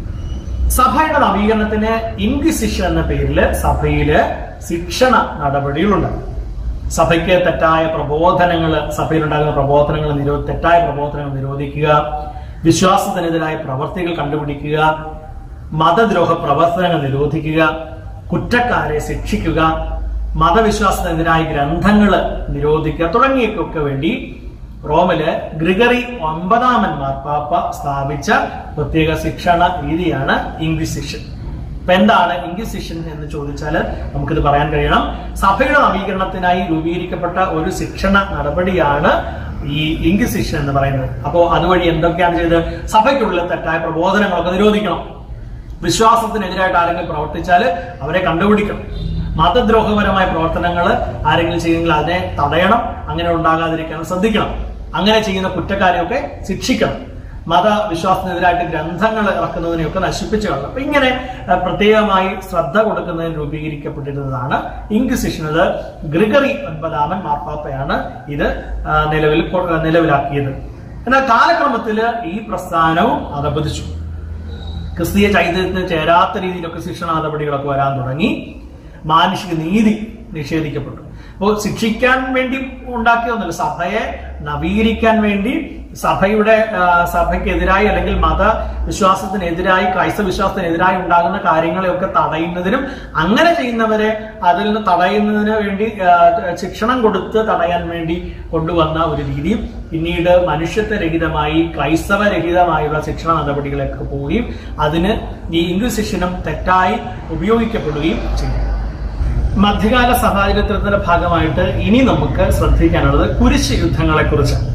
സഭയുടെ നവീകരണത്തിന് ഇൻക്വിസിഷൻ എന്ന പേരില് സഭയില് ശിക്ഷണ നടപടികളുണ്ട്. സഭയ്ക്ക് തെറ്റായ പ്രബോധനങ്ങൾ, സഭയിലുണ്ടാകുന്ന പ്രബോധനങ്ങൾ നിരോ തെറ്റായ പ്രബോധനങ്ങൾ നിരോധിക്കുക, വിശ്വാസത്തിനെതിരായ പ്രവർത്തികൾ കണ്ടുപിടിക്കുക, മതദ്രോഹ പ്രവർത്തനങ്ങൾ നിരോധിക്കുക, കുറ്റക്കാരെ ശിക്ഷിക്കുക, മതവിശ്വാസത്തിനെതിരായ ഗ്രന്ഥങ്ങൾ നിരോധിക്കുക തുടങ്ങിയൊക്കെ വേണ്ടി റോമില് ഗ്രിഗറി ഒമ്പതാമൻ മാർപ്പാപ്പ സ്ഥാപിച്ച പ്രത്യേക ശിക്ഷണ രീതിയാണ് ഇൻക്വിസിഷൻ. ഇപ്പൊ എന്താണ് ഇൻക്വിസിഷൻ എന്ന് ചോദിച്ചാൽ നമുക്കിത് പറയാൻ കഴിയണം. സഭയുടെ നവീകരണത്തിനായി രൂപീകരിക്കപ്പെട്ട ഒരു ശിക്ഷണ നടപടിയാണ് ഈ ഇൻക്വിസിഷൻ എന്ന് പറയുന്നത്. അപ്പോ അതുവഴി എന്തൊക്കെയാണ് ചെയ്തത്? സഭയ്ക്കുള്ള തെറ്റായ പ്രബോധനങ്ങളൊക്കെ നിരോധിക്കണം, വിശ്വാസത്തിനെതിരായിട്ട് ആരെങ്കിലും പ്രവർത്തിച്ചാൽ അവരെ കണ്ടുപിടിക്കണം, മതദ്രോഹപരമായ പ്രവർത്തനങ്ങൾ ആരെങ്കിലും ചെയ്യുമെങ്കിൽ അതിനെ തടയണം, അങ്ങനെ ഉണ്ടാകാതിരിക്കാൻ ശ്രദ്ധിക്കണം, അങ്ങനെ ചെയ്യുന്ന കുറ്റക്കാരെയൊക്കെ ശിക്ഷിക്കണം, മതവിശ്വാസത്തിനെതിരായിട്ട് ഗ്രന്ഥങ്ങൾ ഇറക്കുന്നതിനെയൊക്കെ നശിപ്പിച്ചു കളഞ്ഞു. അപ്പൊ ഇങ്ങനെ പ്രത്യേകമായി ശ്രദ്ധ കൊടുക്കുന്നതിന് രൂപീകരിക്കപ്പെട്ടിരുന്നതാണ് ഇൻക്വിസിഷൻ. അത് ഗ്രിഗറി ഒൻപതാമൻ മാർപ്പാപ്പയാണ് ഇത് നിലവിൽ നിലവിലാക്കിയത്. എന്നാൽ കാലക്രമത്തില് ഈ പ്രസ്ഥാനവും അധപതിച്ചു. ക്രിസ്തീയ ചൈതന്യത്തിന് ചേരാത്ത രീതിയിലൊക്കെ ശിക്ഷണ നടപടികളൊക്കെ വരാൻ തുടങ്ങി. മാനുഷിക നീതി നിഷേധിക്കപ്പെട്ടു. അപ്പോൾ ശിക്ഷിക്കാൻ വേണ്ടി ഉണ്ടാക്കിയതൊന്നുമില്ല, സഭയെ നവീകരിക്കാൻ വേണ്ടി, സഭയുടെ സഭയ്ക്കെതിരായി അല്ലെങ്കിൽ മതവിശ്വാസത്തിനെതിരായി, ക്രൈസ്തവ വിശ്വാസത്തിനെതിരായി ഉണ്ടാകുന്ന കാര്യങ്ങളെയൊക്കെ തടയുന്നതിനും അങ്ങനെ ചെയ്യുന്നവരെ അതിൽ നിന്ന് തടയുന്നതിന് വേണ്ടി ശിക്ഷണം കൊടുത്ത് തടയാൻ വേണ്ടി കൊണ്ടുവന്ന ഒരു രീതിയും പിന്നീട് മനുഷ്യത്വരഹിതമായി ക്രൈസ്തവരഹിതമായുള്ള ശിക്ഷണ നടപടികളൊക്കെ പോവുകയും അതിന് ഈ ഇൻക്വിസിഷനും തെറ്റായി ഉപയോഗിക്കപ്പെടുകയും ചെയ്യും. മധ്യകാല സഭാചരിത്രത്തിന്റെ ഭാഗമായിട്ട് ഇനി നമുക്ക് ശ്രദ്ധിക്കാനുള്ളത് കുരിശ് യുദ്ധങ്ങളെ കുറിച്ചാണ്.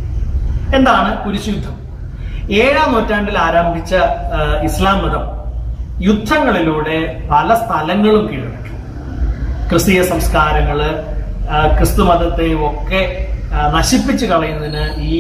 എന്താണ് കുരിശ് യുദ്ധം? ഏഴാം നൂറ്റാണ്ടിൽ ആരംഭിച്ച ഇസ്ലാം മതം യുദ്ധങ്ങളിലൂടെ പല സ്ഥലങ്ങളും കീഴടക്കി. ക്രിസ്തീയ സംസ്കാരങ്ങള്, ക്രിസ്തു മതത്തെ ഒക്കെ നശിപ്പിച്ചു കളയുന്നതിന് ഈ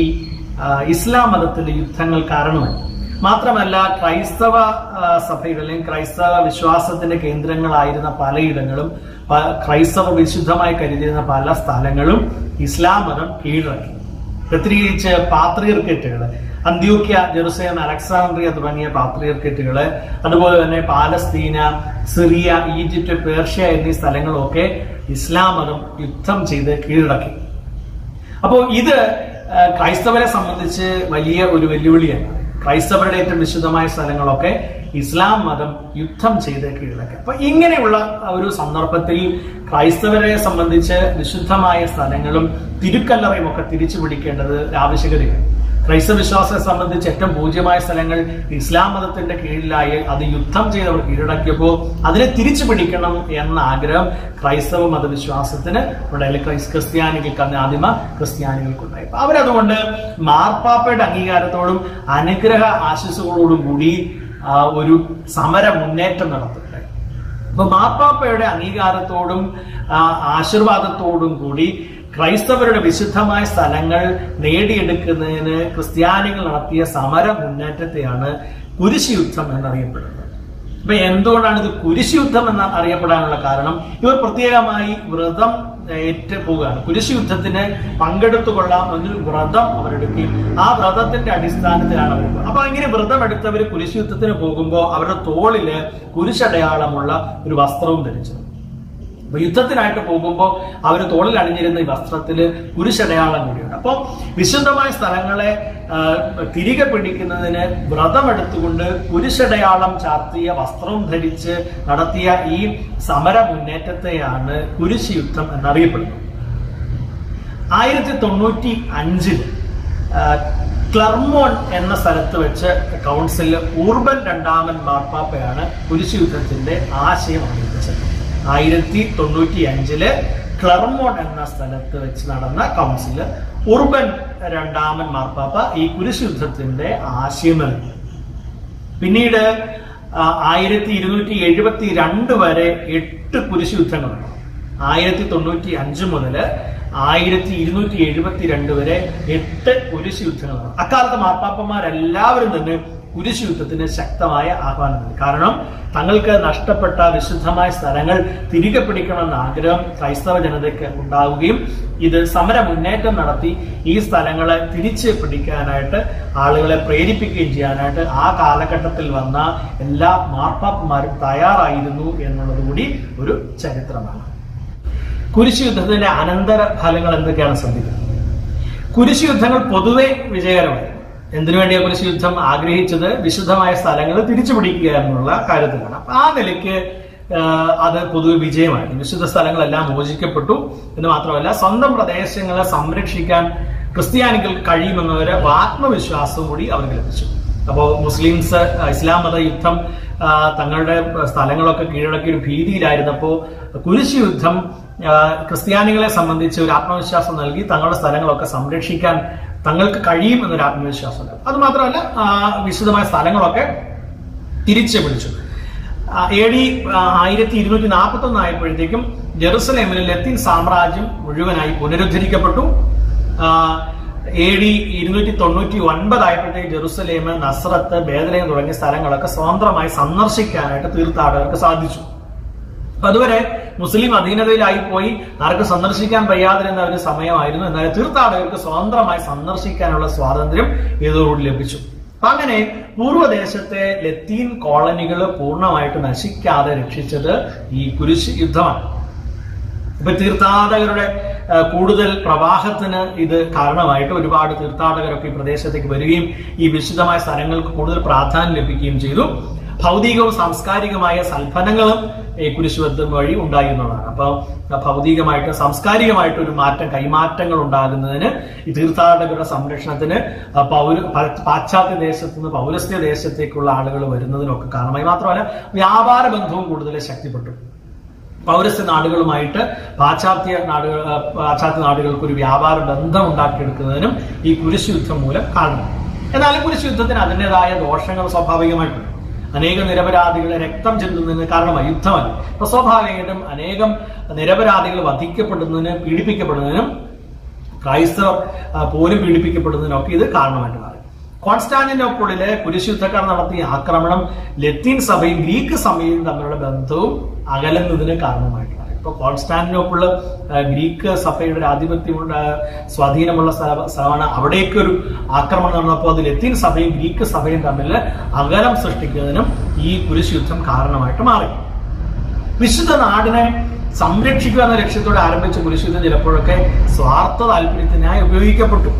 ഇസ്ലാം മതത്തിന്റെ യുദ്ധങ്ങൾ കാരണമായി. മാത്രമല്ല ക്രൈസ്തവ സഭകളിലും ക്രൈസ്തവ വിശ്വാസത്തിന്റെ കേന്ദ്രങ്ങളായിരുന്ന പലയിടങ്ങളും ക്രൈസ്തവ വിശുദ്ധമായി കരുതിയിരുന്ന പല സ്ഥലങ്ങളും ഇസ്ലാം മതം കീഴടക്കി. പ്രത്യേകിച്ച് പാത്രിയർക്കേറ്റുകള്, അന്ത്യോക്യ, ജെറുസലേം, അലക്സാണ്ട്രിയ തുടങ്ങിയ പാത്രിയർക്കേറ്റുകള്, അതുപോലെ തന്നെ പാലസ്തീന, സിറിയ, ഈജിപ്റ്റ്, പേർഷ്യ എന്നീ സ്ഥലങ്ങളൊക്കെ ഇസ്ലാം മതം യുദ്ധം ചെയ്ത് കീഴടക്കി. അപ്പോ ഇത് ക്രൈസ്തവരെ സംബന്ധിച്ച് വലിയ ഒരു വെല്ലുവിളിയാണ്. ക്രൈസ്തവരുടെ ഏറ്റവും വിശുദ്ധമായ സ്ഥലങ്ങളൊക്കെ ഇസ്ലാം മതം യുദ്ധം ചെയ്ത് കീഴടക്കി. അപ്പൊ ഇങ്ങനെയുള്ള ഒരു സന്ദർഭത്തിൽ ക്രൈസ്തവരെ സംബന്ധിച്ച് വിശുദ്ധമായ സ്ഥലങ്ങളും തിരുക്കല്ലറയും ഒക്കെ തിരിച്ചു പിടിക്കേണ്ടത് ആവശ്യകതയാണ്. ക്രൈസ്തവ വിശ്വാസത്തെ സംബന്ധിച്ച് ഏറ്റവും പൂജ്യമായ സ്ഥലങ്ങൾ ഇസ്ലാം മതത്തിന്റെ കീഴിലായി അത് യുദ്ധം ചെയ്ത് അവർ കീഴടക്കിയപ്പോൾ അതിനെ തിരിച്ചു പിടിക്കണം എന്ന ആഗ്രഹം ക്രൈസ്തവ മതവിശ്വാസത്തിന് ഉണ്ടായി. ക്രിസ്ത്യാനികൾക്ക്, അന്ന് ആദിമ ക്രിസ്ത്യാനികൾക്കുണ്ടായി. അവരതുകൊണ്ട് മാർപ്പാപ്പയുടെ അംഗീകാരത്തോടും അനുഗ്രഹ ആശിസുകളോടും കൂടി ഒരു സമര മുന്നേറ്റം നടത്തുന്നുണ്ടായി. അപ്പൊ മാർപ്പാപ്പയുടെ അംഗീകാരത്തോടും ആശീർവാദത്തോടും കൂടി ക്രൈസ്തവരുടെ വിശുദ്ധമായ സ്ഥലങ്ങൾ നേടിയെടുക്കുന്നതിന് ക്രിസ്ത്യാനികൾ നടത്തിയ സമര മുന്നേറ്റത്തെയാണ് കുരിശ് യുദ്ധം എന്നറിയപ്പെടുന്നത്. അപ്പൊ എന്തുകൊണ്ടാണ് ഇത് കുരിശ് യുദ്ധം എന്ന് അറിയപ്പെടാനുള്ള കാരണം? ഇവർ പ്രത്യേകമായി വ്രതം ഏറ്റു പോവുകയാണ്. കുരിശ് യുദ്ധത്തിന് പങ്കെടുത്തുകൊള്ളാം എന്നൊരു വ്രതം അവരെടുക്കുകയും ആ വ്രതത്തിന്റെ അടിസ്ഥാനത്തിലാണ് അവർ. അപ്പൊ ഇങ്ങനെ വ്രതം എടുത്തവർ കുരിശ് യുദ്ധത്തിന് പോകുമ്പോൾ അവരുടെ തോളില് കുരിശടയാളമുള്ള ഒരു വസ്ത്രവും ധരിച്ചു. അപ്പൊ യുദ്ധത്തിനായിട്ട് പോകുമ്പോൾ അവർ തോളിൽ അണിഞ്ഞിരുന്ന ഈ വസ്ത്രത്തില് കുരിശടയാളം കൂടിയുണ്ട്. അപ്പോൾ വിശുദ്ധമായ സ്ഥലങ്ങളെ തിരികെ പിടിക്കുന്നതിന് വ്രതമെടുത്തുകൊണ്ട് കുരിശടയാളം ചാർത്തിയ വസ്ത്രവും ധരിച്ച് നടത്തിയ ഈ സമര മുന്നേറ്റത്തെയാണ് കുരിശ് യുദ്ധം എന്നറിയപ്പെടുന്നത്. ആയിരത്തി തൊണ്ണൂറ്റി അഞ്ചില് ക്ലർമോൺ എന്ന സ്ഥലത്ത് വെച്ച് കൗൺസിലിൽ ഊർബൻ രണ്ടാമൻ മാർപ്പാപ്പയാണ് കുരിശ് യുദ്ധത്തിന്റെ ആശയം അവതരിപ്പിച്ചത്. ആയിരത്തി തൊണ്ണൂറ്റി അഞ്ചില് ക്ലർമോൺ എന്ന സ്ഥലത്ത് വെച്ച് നടന്ന കൗൺസില് ഉർബൻ രണ്ടാമൻ മാർപ്പാപ്പ ഈ കുരിശ് യുദ്ധത്തിന്റെ ആശയം നൽകി. പിന്നീട് ആയിരത്തി ഇരുന്നൂറ്റി എഴുപത്തി രണ്ട് വരെ എട്ട് കുരിശ് യുദ്ധങ്ങളുണ്ട്. ആയിരത്തി തൊണ്ണൂറ്റി അഞ്ച് മുതല് ആയിരത്തി ഇരുന്നൂറ്റി എഴുപത്തി രണ്ട് വരെ എട്ട് കുരിശ് യുദ്ധങ്ങളാണ്. അക്കാലത്ത് മാർപ്പാപ്പന്മാരെല്ലാവരും തന്നെ കുരിശ് യുദ്ധത്തിന് ശക്തമായ ആഹ്വാനം നൽകി. കാരണം തങ്ങൾക്ക് നഷ്ടപ്പെട്ട വിശുദ്ധമായ സ്ഥലങ്ങൾ തിരികെ പിടിക്കണമെന്ന ആഗ്രഹം ക്രൈസ്തവ ജനതയ്ക്ക് ഉണ്ടാവുകയും ഇത് സമര മുന്നേറ്റം നടത്തി ഈ സ്ഥലങ്ങളെ തിരിച്ച് പിടിക്കാനായിട്ട് ആളുകളെ പ്രേരിപ്പിക്കുകയും ചെയ്യാനായിട്ട് ആ കാലഘട്ടത്തിൽ വന്ന എല്ലാ മാർപ്പാപ്പന്മാരും തയ്യാറായിരുന്നു എന്നുള്ളത് കൂടി ഒരു ചരിത്രമാണ്. കുരിശ് യുദ്ധത്തിന്റെ അനന്തര ഫലങ്ങൾ എന്തൊക്കെയാണ് ശ്രദ്ധിക്കുന്നത്? കുരിശ് യുദ്ധങ്ങൾ പൊതുവെ വിജയകരമായി. എന്തിനു വേണ്ടിയാണ് കുരിശ് യുദ്ധം ആഗ്രഹിച്ചത്? വിശുദ്ധമായ സ്ഥലങ്ങൾ തിരിച്ചു പിടിക്കുക എന്നുള്ള കാര്യത്തിലാണ്. അപ്പൊ ആ നിലയ്ക്ക് അത് പൊതുവെ വിജയമായിരുന്നു. വിശുദ്ധ സ്ഥലങ്ങളെല്ലാം മോചിക്കപ്പെട്ടു എന്ന് മാത്രമല്ല സ്വന്തം പ്രദേശങ്ങളെ സംരക്ഷിക്കാൻ ക്രിസ്ത്യാനികൾക്ക് കഴിയുമെന്നൊരു ആത്മവിശ്വാസവും കൂടി അവർക്ക് ലഭിച്ചു. അപ്പോൾ മുസ്ലിംസ് ഇസ്ലാം മത യുദ്ധം തങ്ങളുടെ സ്ഥലങ്ങളൊക്കെ കീഴടക്കിയ ഒരു ഭീതിയിലായിരുന്നപ്പോൾ കുരിശ് യുദ്ധം ക്രിസ്ത്യാനികളെ സംബന്ധിച്ച് ഒരു ആത്മവിശ്വാസം നൽകി തങ്ങളുടെ സ്ഥലങ്ങളൊക്കെ സംരക്ഷിക്കാൻ തങ്ങൾക്ക് കഴിയും എന്നൊരു ആത്മവിശ്വാസം നൽകി. അത് മാത്രമല്ല വിശുദ്ധമായ സ്ഥലങ്ങളൊക്കെ തിരിച്ചു പിടിച്ചു. എ ഡി ആയിരത്തി ഇരുന്നൂറ്റി നാൽപ്പത്തി ഒന്ന് ആയപ്പോഴത്തേക്കും ജെറുസലേമിലെ ലത്തീൻ സാമ്രാജ്യം മുഴുവനായി പുനരുദ്ധരിക്കപ്പെട്ടു. എ ഡി ഇരുന്നൂറ്റി തൊണ്ണൂറ്റി ഒൻപത് ആയപ്പോഴത്തേക്ക് ജെറുസലേം, നസ്രത്ത്, ബേദലയം തുടങ്ങിയ സ്ഥലങ്ങളൊക്കെ സ്വതന്ത്രമായി സന്ദർശിക്കാനായിട്ട് തീർത്ഥാടകർക്ക് സാധിച്ചു. അതുവരെ മുസ്ലിം അധീനതയിലായി പോയി ആർക്ക് സന്ദർശിക്കാൻ കഴിയാതിരുന്ന ഒരു സമയമായിരുന്നു. എന്നാൽ തീർത്ഥാടകർക്ക് സ്വതന്ത്രമായി സന്ദർശിക്കാനുള്ള സ്വാതന്ത്ര്യം ഇതോടുകൂടി ലഭിച്ചു. അപ്പൊ അങ്ങനെ പൂർവ്വദേശത്തെ ലത്തീൻ കോളനികൾ പൂർണ്ണമായിട്ട് നശിക്കാതെ രക്ഷിച്ചത് ഈ കുരിശ് യുദ്ധമാണ്. ഇപ്പൊ തീർത്ഥാടകരുടെ കൂടുതൽ പ്രവാഹത്തിന് ഇത് കാരണമായിട്ട് ഒരുപാട് തീർത്ഥാടകരൊക്കെ ഈ പ്രദേശത്തേക്ക് വരികയും ഈ വിശുദ്ധമായ സ്ഥലങ്ങൾക്ക് കൂടുതൽ പ്രാധാന്യം ലഭിക്കുകയും ചെയ്തു. ഭൗതികവും സാംസ്കാരികമായ സൽഫലങ്ങളും ഈ കുരിശ് യുദ്ധം വഴി ഉണ്ടായിരുന്നതാണ്. അപ്പൊ ഭൗതികമായിട്ട് സാംസ്കാരികമായിട്ട് ഒരു മാറ്റം, കൈമാറ്റങ്ങൾ ഉണ്ടാകുന്നതിന് ഈ തീർത്ഥാടകരുടെ സംരക്ഷണത്തിന് പൗര പാശ്ചാത്യ ദേശത്ത് നിന്ന് പൗരസ്ത്യ ദേശത്തേക്കുള്ള ആളുകൾ വരുന്നതിനൊക്കെ കാരണമായി. മാത്രമല്ല വ്യാപാര ബന്ധവും കൂടുതൽ ശക്തിപ്പെട്ടു. പൗരസ്ത്യ നാടുകളുമായിട്ട് പാശ്ചാത്യ നാടുകൾ പാശ്ചാത്യ നാടുകൾക്ക് ഒരു വ്യാപാര ബന്ധം ഉണ്ടാക്കിയെടുക്കുന്നതിനും ഈ കുരിശ് യുദ്ധം മൂലം കാരണമായി. എന്നാലും കുരിശ് യുദ്ധത്തിന് അതിൻ്റെതായ ദോഷങ്ങൾ സ്വാഭാവികമായിട്ടുണ്ട്. അനേകം നിരപരാധികളെ രക്തം ചിന്തുന്നതിന് കാരണമായി യുദ്ധമല്ല. അപ്പൊ സ്വാഭാവികമായിട്ടും അനേകം നിരപരാധികൾ വധിക്കപ്പെടുന്നതിന്, പീഡിപ്പിക്കപ്പെടുന്നതിനും, ക്രൈസ്തവർ പോലും പീഡിപ്പിക്കപ്പെടുന്നതിനൊക്കെ ഇത് കാരണമായിട്ട് മാറി. കോൺസ്റ്റാന്റിനോപ്പിളിലെ കുരിശ് യുദ്ധക്കാർ നടത്തിയ ആക്രമണം ലത്തീൻ സഭയും ഗ്രീക്ക് സഭയും തമ്മിലുള്ള ബന്ധവും അകലുന്നതിന് കാരണമായിട്ട് മാറി. ഇപ്പൊ കോൺസ്റ്റാന്റിനോപ്പിള് ഗ്രീക്ക് സഭയുടെ ഒരു ആധിപത്യമുള്ള സ്വാധീനമുള്ള സ്ഥലമാണ്. അവിടേക്കൊരു ആക്രമണം നടന്നപ്പോൾ അത് ലത്തീൻ സഭയും ഗ്രീക്ക് സഭയും തമ്മിൽ അകലം സൃഷ്ടിക്കുന്നതിനും ഈ കുരിശ് യുദ്ധം കാരണമായിട്ട് മാറി. വിശുദ്ധ നാടിനെ സംരക്ഷിക്കുക എന്ന ലക്ഷ്യത്തോടെ ആരംഭിച്ച കുരിശ് യുദ്ധം ചിലപ്പോഴൊക്കെ സ്വാർത്ഥ താല്പര്യത്തിനായി ഉപയോഗിക്കപ്പെട്ടു.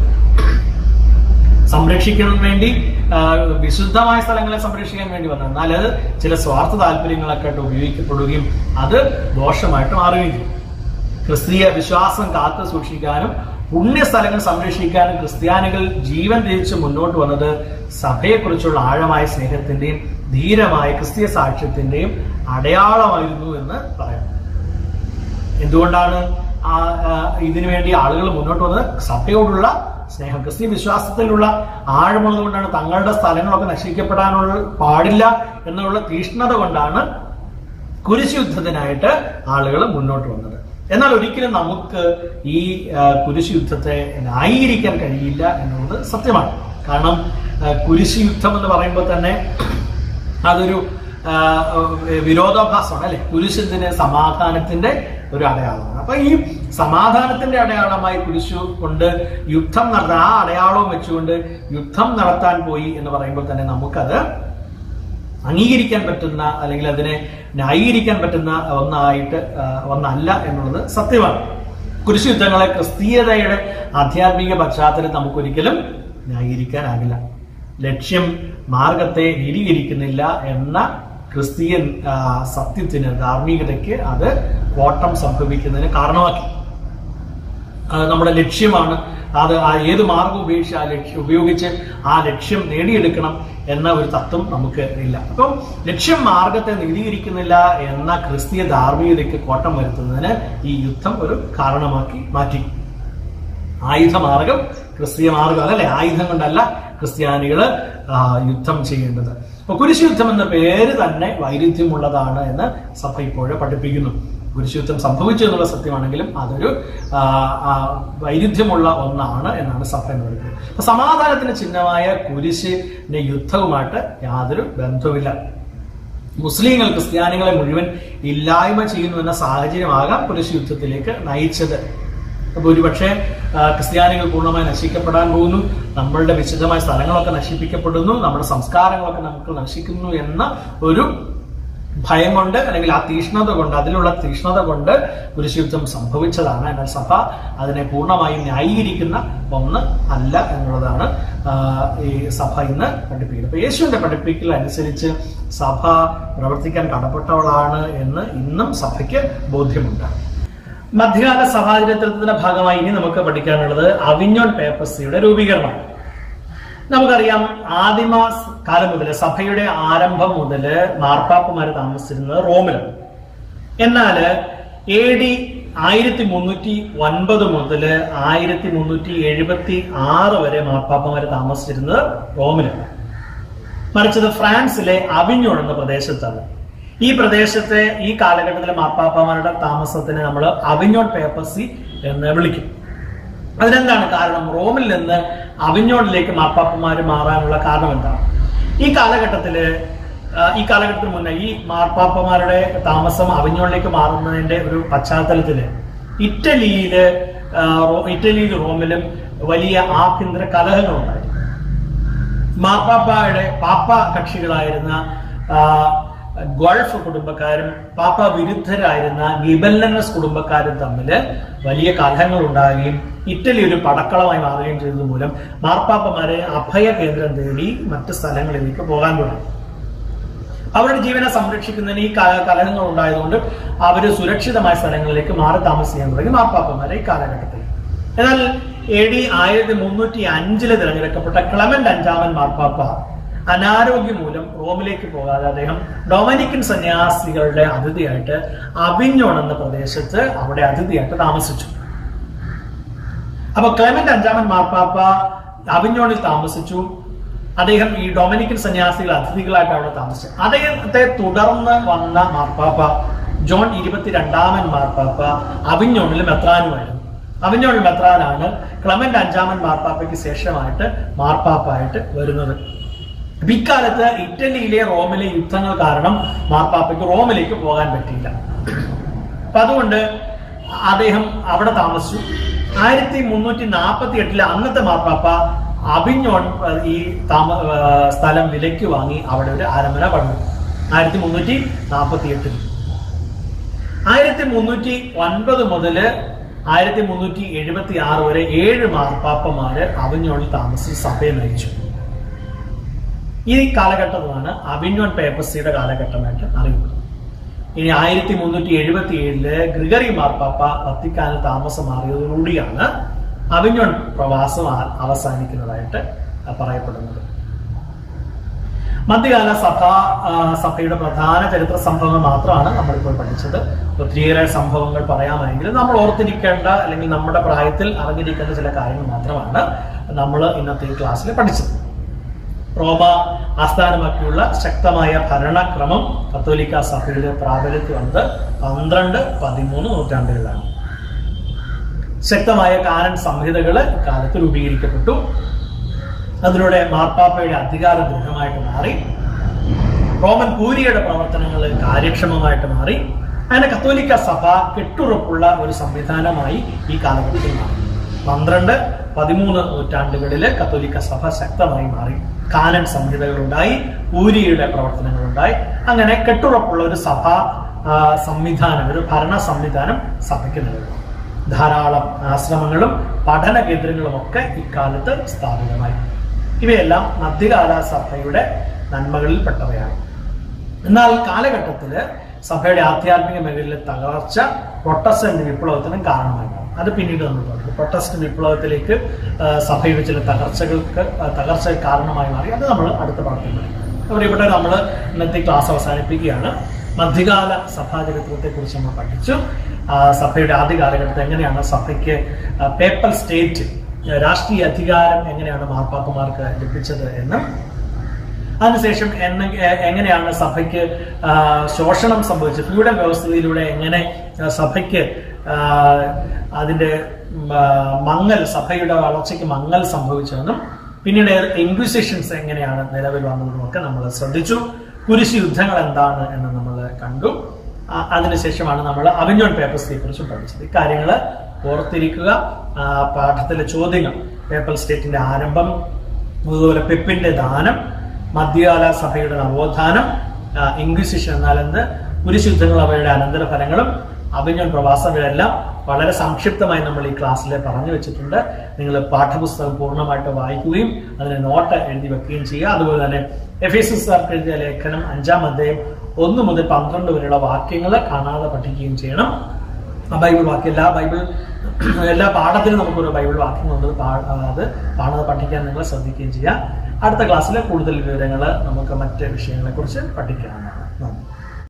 സംരക്ഷിക്കാൻ വേണ്ടി വിശുദ്ധമായ സ്ഥലങ്ങളെ സംരക്ഷിക്കാൻ വേണ്ടി വന്നു. എന്നാൽ അത് ചില സ്വാർത്ഥ താല്പര്യങ്ങളൊക്കെ ആയിട്ട് ഉപയോഗിക്കപ്പെടുകയും അത് ദോഷമായിട്ട് മാറുകയും ചെയ്യും. ക്രിസ്തീയ വിശ്വാസം കാത്തു സൂക്ഷിക്കാനും പുണ്യസ്ഥലങ്ങൾ സംരക്ഷിക്കാനും ക്രിസ്ത്യാനികൾ ജീവൻ ത്യജിച്ച് മുന്നോട്ട് വന്നത് സഭയെക്കുറിച്ചുള്ള ആഴമായ സ്നേഹത്തിന്റെയും ധീരമായ ക്രിസ്തീയ സാക്ഷ്യത്തിന്റെയും അടയാളമായിരുന്നു എന്ന് പറയാം. എന്തുകൊണ്ടാണ് ആ ഇതിനുവേണ്ടി ആളുകൾ മുന്നോട്ട് വന്നത്? സഭയോടുള്ള സ്നേഹം, ക്രിസ്തീയ വിശ്വാസത്തിലുള്ള ആഴമുള്ളത് കൊണ്ടാണ്. തങ്ങളുടെ സ്ഥലങ്ങളൊക്കെ നശിക്കപ്പെടാനുള്ള പാടില്ല എന്നുള്ള തീഷ്ണത കൊണ്ടാണ് കുരിശ് യുദ്ധത്തിനായിട്ട് ആളുകൾ മുന്നോട്ട് വന്നത്. എന്നാൽ ഒരിക്കലും നമുക്ക് ഈ കുരിശ് യുദ്ധത്തെ ന്യായീകരിക്കാൻ കഴിയില്ല എന്നുള്ളത് സത്യമാണ്. കാരണം കുരിശ് യുദ്ധം എന്ന് പറയുമ്പോൾ തന്നെ അതൊരു വിരോധാഭാസമാണ്, അല്ലെ? കുരിശിന്റെ സമാധാനത്തിന്റെ ഒരു അടയാളമാണ്. അപ്പൊ ഈ സമാധാനത്തിന്റെ അടയാളമായി കുരിശു കൊണ്ട് യുദ്ധം നടത്താൻ, ആ അടയാളവും വെച്ചുകൊണ്ട് യുദ്ധം നടത്താൻ പോയി എന്ന് പറയുമ്പോൾ തന്നെ നമുക്കത് അംഗീകരിക്കാൻ പറ്റുന്ന അല്ലെങ്കിൽ അതിനെ ന്യായീകരിക്കാൻ പറ്റുന്ന ഒന്നായിട്ട് ഒന്നല്ല എന്നുള്ളത് സത്യമാണ്. കുരിശ് യുദ്ധങ്ങളെ ക്രിസ്തീയതയുടെ ആധ്യാത്മിക പശ്ചാത്തലം നമുക്കൊരിക്കലും ന്യായീകരിക്കാനാകില്ല. ലക്ഷ്യം മാർഗത്തെ നീതീകരിക്കുന്നില്ല എന്ന ക്രിസ്തീയ സത്യത്തിന്, ധാർമ്മികതയ്ക്ക് അത് കോട്ടം സംഭവിക്കുന്നതിന് കാരണമാക്കി. നമ്മുടെ ലക്ഷ്യമാണ്. അത് ആ ഏത് മാർഗം ഉപയോഗിച്ച് ആ ലക്ഷ്യം ഉപയോഗിച്ച് ആ ലക്ഷ്യം നേടിയെടുക്കണം എന്ന ഒരു തത്വം നമുക്ക് ഇല്ല. അപ്പം ലക്ഷ്യം മാർഗത്തെ നീതീകരിക്കുന്നില്ല എന്ന ക്രിസ്തീയ ധാർമ്മികതയ്ക്ക് കോട്ടം വരുത്തുന്നതിന് ഈ യുദ്ധം ഒരു കാരണമാക്കി മാറ്റി. ആയുധമാർഗം ക്രിസ്തീയ മാർഗം അല്ലെ, ആയുധം കൊണ്ടല്ല ക്രിസ്ത്യാനികള് യുദ്ധം ചെയ്യേണ്ടത്. അപ്പൊ കുരിശ് യുദ്ധം എന്ന പേര് തന്നെ വൈരുദ്ധ്യമുള്ളതാണ് എന്ന് സഭ ഇപ്പോഴും പഠിപ്പിക്കുന്നു. കുരിശുദ്ധം സംഭവിച്ചു എന്നുള്ള സത്യമാണെങ്കിലും അതൊരു വൈരുദ്ധ്യമുള്ള ഒന്നാണ് എന്നാണ് സഭ എന്ന് പറയുന്നത്. അപ്പൊ സമാധാനത്തിന് ചിഹ്നമായ കുരിശിന്റെ യുദ്ധവുമായിട്ട് യാതൊരു ബന്ധവുമില്ല. മുസ്ലിങ്ങൾ ക്രിസ്ത്യാനികളെ മുഴുവൻ ഇല്ലായ്മ ചെയ്യുന്നു എന്ന സാഹചര്യമാകാം കുരിശ് യുദ്ധത്തിലേക്ക് നയിച്ചത്. അപ്പൊ ഒരുപക്ഷെ ക്രിസ്ത്യാനികൾ പൂർണ്ണമായി നശിക്കപ്പെടാൻ പോകുന്നു, നമ്മളുടെ വിശുദ്ധമായ സ്ഥലങ്ങളൊക്കെ നശിപ്പിക്കപ്പെടുന്നു, നമ്മുടെ സംസ്കാരങ്ങളൊക്കെ നമുക്ക് നശിക്കുന്നു എന്ന ഒരു ഭയം കൊണ്ട് അല്ലെങ്കിൽ ആ തീഷ്ണത കൊണ്ട് അതിലുള്ള തീഷ്ണത കൊണ്ട് കുരിശുയുദ്ധം സംഭവിച്ചതാണ്. എന്നാൽ സഭ അതിനെ പൂർണ്ണമായും ന്യായീകരിക്കുന്ന ഒന്ന് അല്ല എന്നുള്ളതാണ് ഈ സഭ ഇന്ന് പഠിപ്പിക്കുന്നത്. അപ്പൊ യേശുവിന്റെ പഠിപ്പിക്കൽ അനുസരിച്ച് സഭ പ്രവർത്തിക്കാൻ കടപ്പെട്ടവളാണ് എന്ന് ഇന്നും സഭയ്ക്ക് ബോധ്യമുണ്ട്. മധ്യകാല സഭാചരിത്രത്തിന്റെ ഭാഗമായി ഇനി നമുക്ക് പഠിക്കാനുള്ളത് അവിഞ്ഞോൺ പേപ്പസിയുടെ രൂപീകരണം. നമുക്കറിയാം, ആദിമ കാലം മുതൽ സഭയുടെ ആരംഭം മുതൽ മാർപ്പാപ്പമാര് താമസിച്ചിരുന്നത് റോമിലാണ്. എന്നാല് എ ഡി ആയിരത്തി മുന്നൂറ്റി ഒൻപത് മുതൽ ആയിരത്തി മുന്നൂറ്റി എഴുപത്തി ആറ് വരെ മാർപ്പാപ്പമാര് താമസിച്ചിരുന്നത് റോമിലാണ്. മറിച്ചത് ഫ്രാൻസിലെ അവിഞ്ഞോൺ എന്ന പ്രദേശത്താണ്. ഈ പ്രദേശത്തെ ഈ കാലഘട്ടത്തിലെ മാർപ്പാപ്പമാരുടെ താമസത്തിന് നമ്മൾ അവിഞ്ഞോൺ പേപ്പസി എന്ന് വിളിക്കും. അതിനെന്താണ് കാരണം? റോമിൽ നിന്ന് അവിഞ്ഞോണിലേക്ക് മാർപ്പാപ്പമാര് മാറാനുള്ള കാരണം എന്താണ്? ഈ കാലഘട്ടത്തില് ഈ കാലഘട്ടത്തിന് മുന്നേ ഈ മാർപ്പാപ്പമാരുടെ താമസം അവിഞ്ഞോണിലേക്ക് മാറുന്നതിന്റെ ഒരു പശ്ചാത്തലത്തില് ഇറ്റലിയില് ഇറ്റലിയിലും റോമിലും വലിയ ആഭ്യന്തര കലഹങ്ങളുണ്ടായി. മാർപ്പാപ്പയുടെ പാപ്പ കക്ഷികളായിരുന്ന ഗൾഫ് കുടുംബക്കാരും പാപ്പ വിരുദ്ധരായിരുന്ന ഗിബല്ലനസ് കുടുംബക്കാരും തമ്മിൽ വലിയ കലഹങ്ങൾ ഉണ്ടാകുകയും ഇറ്റലി ഒരു പടക്കളമായി മാറുകയും ചെയ്തത് മൂലം മാർപ്പാപ്പമാരെ അഭയ കേന്ദ്രം തേടി മറ്റ് സ്ഥലങ്ങളിലേക്ക് പോകാൻ തുടങ്ങി. അവരുടെ ജീവനെ സംരക്ഷിക്കുന്നതിന് ഈ കലഹങ്ങൾ ഉണ്ടായതുകൊണ്ട് അവര് സുരക്ഷിതമായ സ്ഥലങ്ങളിലേക്ക് മാറി താമസിക്കാൻ തുടങ്ങി മാർപ്പാപ്പമാരെ ഈ കാലഘട്ടത്തിൽ. എന്നാൽ എ ഡി ആയിരത്തി മുന്നൂറ്റി അഞ്ചില് തിരഞ്ഞെടുക്കപ്പെട്ട ക്ലെമന്റ് അഞ്ചാമൻ മാർപ്പാപ്പ അനാരോഗ്യം മൂലം റോമിലേക്ക് പോകാതെ അദ്ദേഹം ഡൊമിനിക്കൻ സന്യാസികളുടെ അതിഥിയായിട്ട് അവിഞ്ഞോൺ എന്ന പ്രദേശത്ത് അവിടെ അതിഥിയായിട്ട് താമസിച്ചു. അപ്പൊ ക്ലെമന്റ് അഞ്ചാമൻ മാർപ്പാപ്പ അവിഞ്ഞോണിൽ താമസിച്ചു. അദ്ദേഹം ഈ ഡൊമിനിക്കൻ സന്യാസികൾ അതിഥികളായിട്ട് അവിടെ താമസിച്ചു. അദ്ദേഹത്തെ തുടർന്ന് വന്ന മാർപ്പാപ്പ ജോൺ ഇരുപത്തിരണ്ടാമൻ മാർപ്പാപ്പ അവിഞ്ഞോണിൽ മെത്രാനുമായിരുന്നു. അവിഞ്ഞോണിൽ മെത്രാനാണ് ക്ലെമന്റ് അഞ്ചാമൻ മാർപ്പാപ്പയ്ക്ക് ശേഷമായിട്ട് മാർപ്പാപ്പായിട്ട് വരുന്നത്. ഇക്കാലത്ത് ഇറ്റലിയിലെ റോമിലെ യുദ്ധങ്ങൾ കാരണം മാർപ്പാപ്പയ്ക്ക് റോമിലേക്ക് പോകാൻ പറ്റിയില്ല. അപ്പൊ അതുകൊണ്ട് അദ്ദേഹം അവിടെ താമസിച്ചു. ആയിരത്തി മുന്നൂറ്റി നാൽപ്പത്തി എട്ടിലെ അന്നത്തെ മാർപ്പാപ്പ അവിഞ്ഞോൺ ഈ താമ സ്ഥലം വിലയ്ക്ക് വാങ്ങി അവിടെ ഒരു അരമന പണിതു. ആയിരത്തി മുന്നൂറ്റി നാൽപ്പത്തി എട്ടിൽ ആയിരത്തി മുന്നൂറ്റി ഒൻപത് മുതല് ആയിരത്തി മുന്നൂറ്റി എഴുപത്തി ആറ് വരെ ഏഴ് മാർപ്പാപ്പമാര് അവിഞ്ഞോണിൽ താമസിച്ച് സഭയെ നയിച്ചു. ഈ കാലഘട്ടമാണ് അവിഞ്ഞോൺ പേപ്പസിയുടെ കാലഘട്ടമായിട്ട് അറിയപ്പെടുന്നത്. ഇനി ആയിരത്തി മുന്നൂറ്റി എഴുപത്തി ഏഴില് ഗ്രിഗറി മാർപ്പാപ്പ വത്തിക്കാനിൽ താമസം മാറിയതോടുകൂടിയാണ് അവിഞ്ഞോൺ പ്രവാസം അവസാനിക്കുന്നതായിട്ട് പറയപ്പെടുന്നത്. മധ്യകാല സഭ സഭയുടെ പ്രധാന ചരിത്ര സംഭവങ്ങൾ മാത്രമാണ് നമ്മളിപ്പോൾ പഠിച്ചത്. ഒത്തിരിയേറെ സംഭവങ്ങൾ പറയാമെങ്കിലും നമ്മൾ ഓർത്തിരിക്കേണ്ട അല്ലെങ്കിൽ നമ്മുടെ പ്രായത്തിൽ അറിഞ്ഞിരിക്കേണ്ട ചില കാര്യങ്ങൾ മാത്രമാണ് നമ്മൾ ഇന്നത്തെ ഈ ക്ലാസ്സിൽ പഠിച്ചത്. റോമ ആസ്ഥാനമാക്കിയുള്ള ശക്തമായ ഭരണക്രമം കത്തോലിക്ക സഭയിൽ പ്രാബല്യത്തിൽ വന്നത് പന്ത്രണ്ട് പതിമൂന്ന് നൂറ്റാണ്ടുകളിലാണ്. ശക്തമായ കാനൻ സംഹിതകള് കാലത്ത് രൂപീകരിക്കപ്പെട്ടു. അതിലൂടെ മാർപ്പാപ്പയുടെ അധികാരം ദൃഢമായിട്ട് മാറി. റോമൻ കൂരിയുടെ പ്രവർത്തനങ്ങൾ കാര്യക്ഷമമായിട്ട് മാറി. അങ്ങനെ കത്തോലിക്ക സഭ കെട്ടുറപ്പുള്ള ഒരു സംവിധാനമായി ഈ കാലഘട്ടത്തിൽ മാറി. പന്ത്രണ്ട് പതിമൂന്ന് നൂറ്റാണ്ടുകളില് കത്തോലിക്ക സഭ ശക്തമായി മാറി. കാനൻ സംഹിതകളുണ്ടായി, കൂരിയുടെ പ്രവർത്തനങ്ങളുണ്ടായി. അങ്ങനെ കെട്ടുറപ്പുള്ള ഒരു സഭ സംവിധാനം, ഒരു ഭരണ സംവിധാനം സഭയ്ക്ക് നൽകുന്നു. ധാരാളം ആശ്രമങ്ങളും പഠന കേന്ദ്രങ്ങളും ഒക്കെ ഇക്കാലത്ത് സ്ഥാപിതമായി. ഇവയെല്ലാം മധ്യകാല സഭയുടെ നന്മകളിൽപ്പെട്ടവയാണ്. എന്നാൽ കാലഘട്ടത്തില് സഭയുടെ ആധ്യാത്മിക മേഖലയിലെ തകർച്ച പ്രൊട്ടസ്റ്റന്റ് വിപ്ലവത്തിനും കാരണമായി. അത് പിന്നീട് നമ്മൾ പറഞ്ഞു. പ്രൊട്ടസ്റ്റ് വിപ്ലവത്തിലേക്ക് സഭയുടെ ചില തകർച്ചകൾക്ക് തകർച്ച കാരണമായി മാറി. അത് നമ്മൾ അടുത്ത പാഠത്തിൽ പറയും. അപ്പോൾ ഇവിടെ നമ്മൾ ഇന്നത്തെ ക്ലാസ് അവസാനിപ്പിക്കുകയാണ്. മധ്യകാല സഭാചരിത്രത്തെ കുറിച്ച് നമ്മൾ പഠിച്ചു. സഭയുടെ ആദ്യ കാലഘട്ടത്തിൽ എങ്ങനെയാണ് സഭയ്ക്ക് പേപ്പൽ സ്റ്റേറ്റ്, രാഷ്ട്രീയ അധികാരം എങ്ങനെയാണ് മാർപ്പാപ്പമാർക്ക് ലഭിച്ചത് എന്ന്, അതിനുശേഷം എന്ന എങ്ങനെയാണ് സഭയ്ക്ക് ശോഷണം സംഭവിച്ചത്, ഫ്യൂഡൽ വ്യവസ്ഥയിലൂടെ എങ്ങനെ സഭയ്ക്ക് അതിന്റെ മങ്ങൽ, സഭയുടെ വളർച്ചയ്ക്ക് മങ്ങൽ സംഭവിച്ചതെന്നും, പിന്നീട് ഇൻക്വിസിഷൻസ് എങ്ങനെയാണ് നിലവിൽ വന്നതെന്നുമൊക്കെ നമ്മൾ ശ്രദ്ധിച്ചു. കുരിശ് യുദ്ധങ്ങൾ എന്താണ് എന്ന് നമ്മൾ കണ്ടു. അതിനുശേഷമാണ് നമ്മൾ അവിഞ്ഞോൺ പേപ്പൽസിനെ കുറിച്ച് പഠിച്ചത്. ഇക്കാര്യങ്ങൾ ഓർത്തിരിക്കുക. പാഠത്തിലെ ചോദ്യങ്ങൾ: പേപ്പൽ സ്റ്റേറ്റിന്റെ ആരംഭം, അതുപോലെ പെപ്പിന്റെ ദാനം, മധ്യകാല സഭയുടെ നവോത്ഥാനം, ഇൻക്വിസിഷൻ എന്നാൽ എന്ത്, കുരിശുദ്ധങ്ങൾ അവയുടെ അനന്തരഫലങ്ങളും, അവിഞ്ഞോൺ പ്രവാസം, ഇതെല്ലാം വളരെ സംക്ഷിപ്തമായി നമ്മൾ ഈ ക്ലാസ്സിൽ പറഞ്ഞു വെച്ചിട്ടുണ്ട്. നിങ്ങൾ പാഠപുസ്തകം പൂർണ്ണമായിട്ട് വായിക്കുകയും അതിന് നോട്ട് എഴുതി വെക്കുകയും ചെയ്യുക. അതുപോലെ തന്നെ എഫേസ്യൻകാർക്ക് എഴുതിയ ലേഖനം അഞ്ചാം അധ്യായം ഒന്ന് മുതൽ പന്ത്രണ്ട് വരെയുള്ള വാക്യങ്ങൾ കാണാതെ പഠിക്കുകയും ചെയ്യണം. ആ ബൈബിൾ വാക്യം എല്ലാ ബൈബിൾ എല്ലാ പാഠത്തിനും നമുക്കൊരു ബൈബിൾ വാക്യങ്ങളുണ്ട്. അത് കാണാതെ പഠിക്കാൻ നിങ്ങൾ ശ്രദ്ധിക്കുകയും ചെയ്യുക. അടുത്ത ക്ലാസ്സിൽ കൂടുതൽ വിവരങ്ങൾ നമുക്ക് മറ്റ് വിഷയങ്ങളെ കുറിച്ച് പഠിക്കാവുന്നതാണ്. നന്ദി.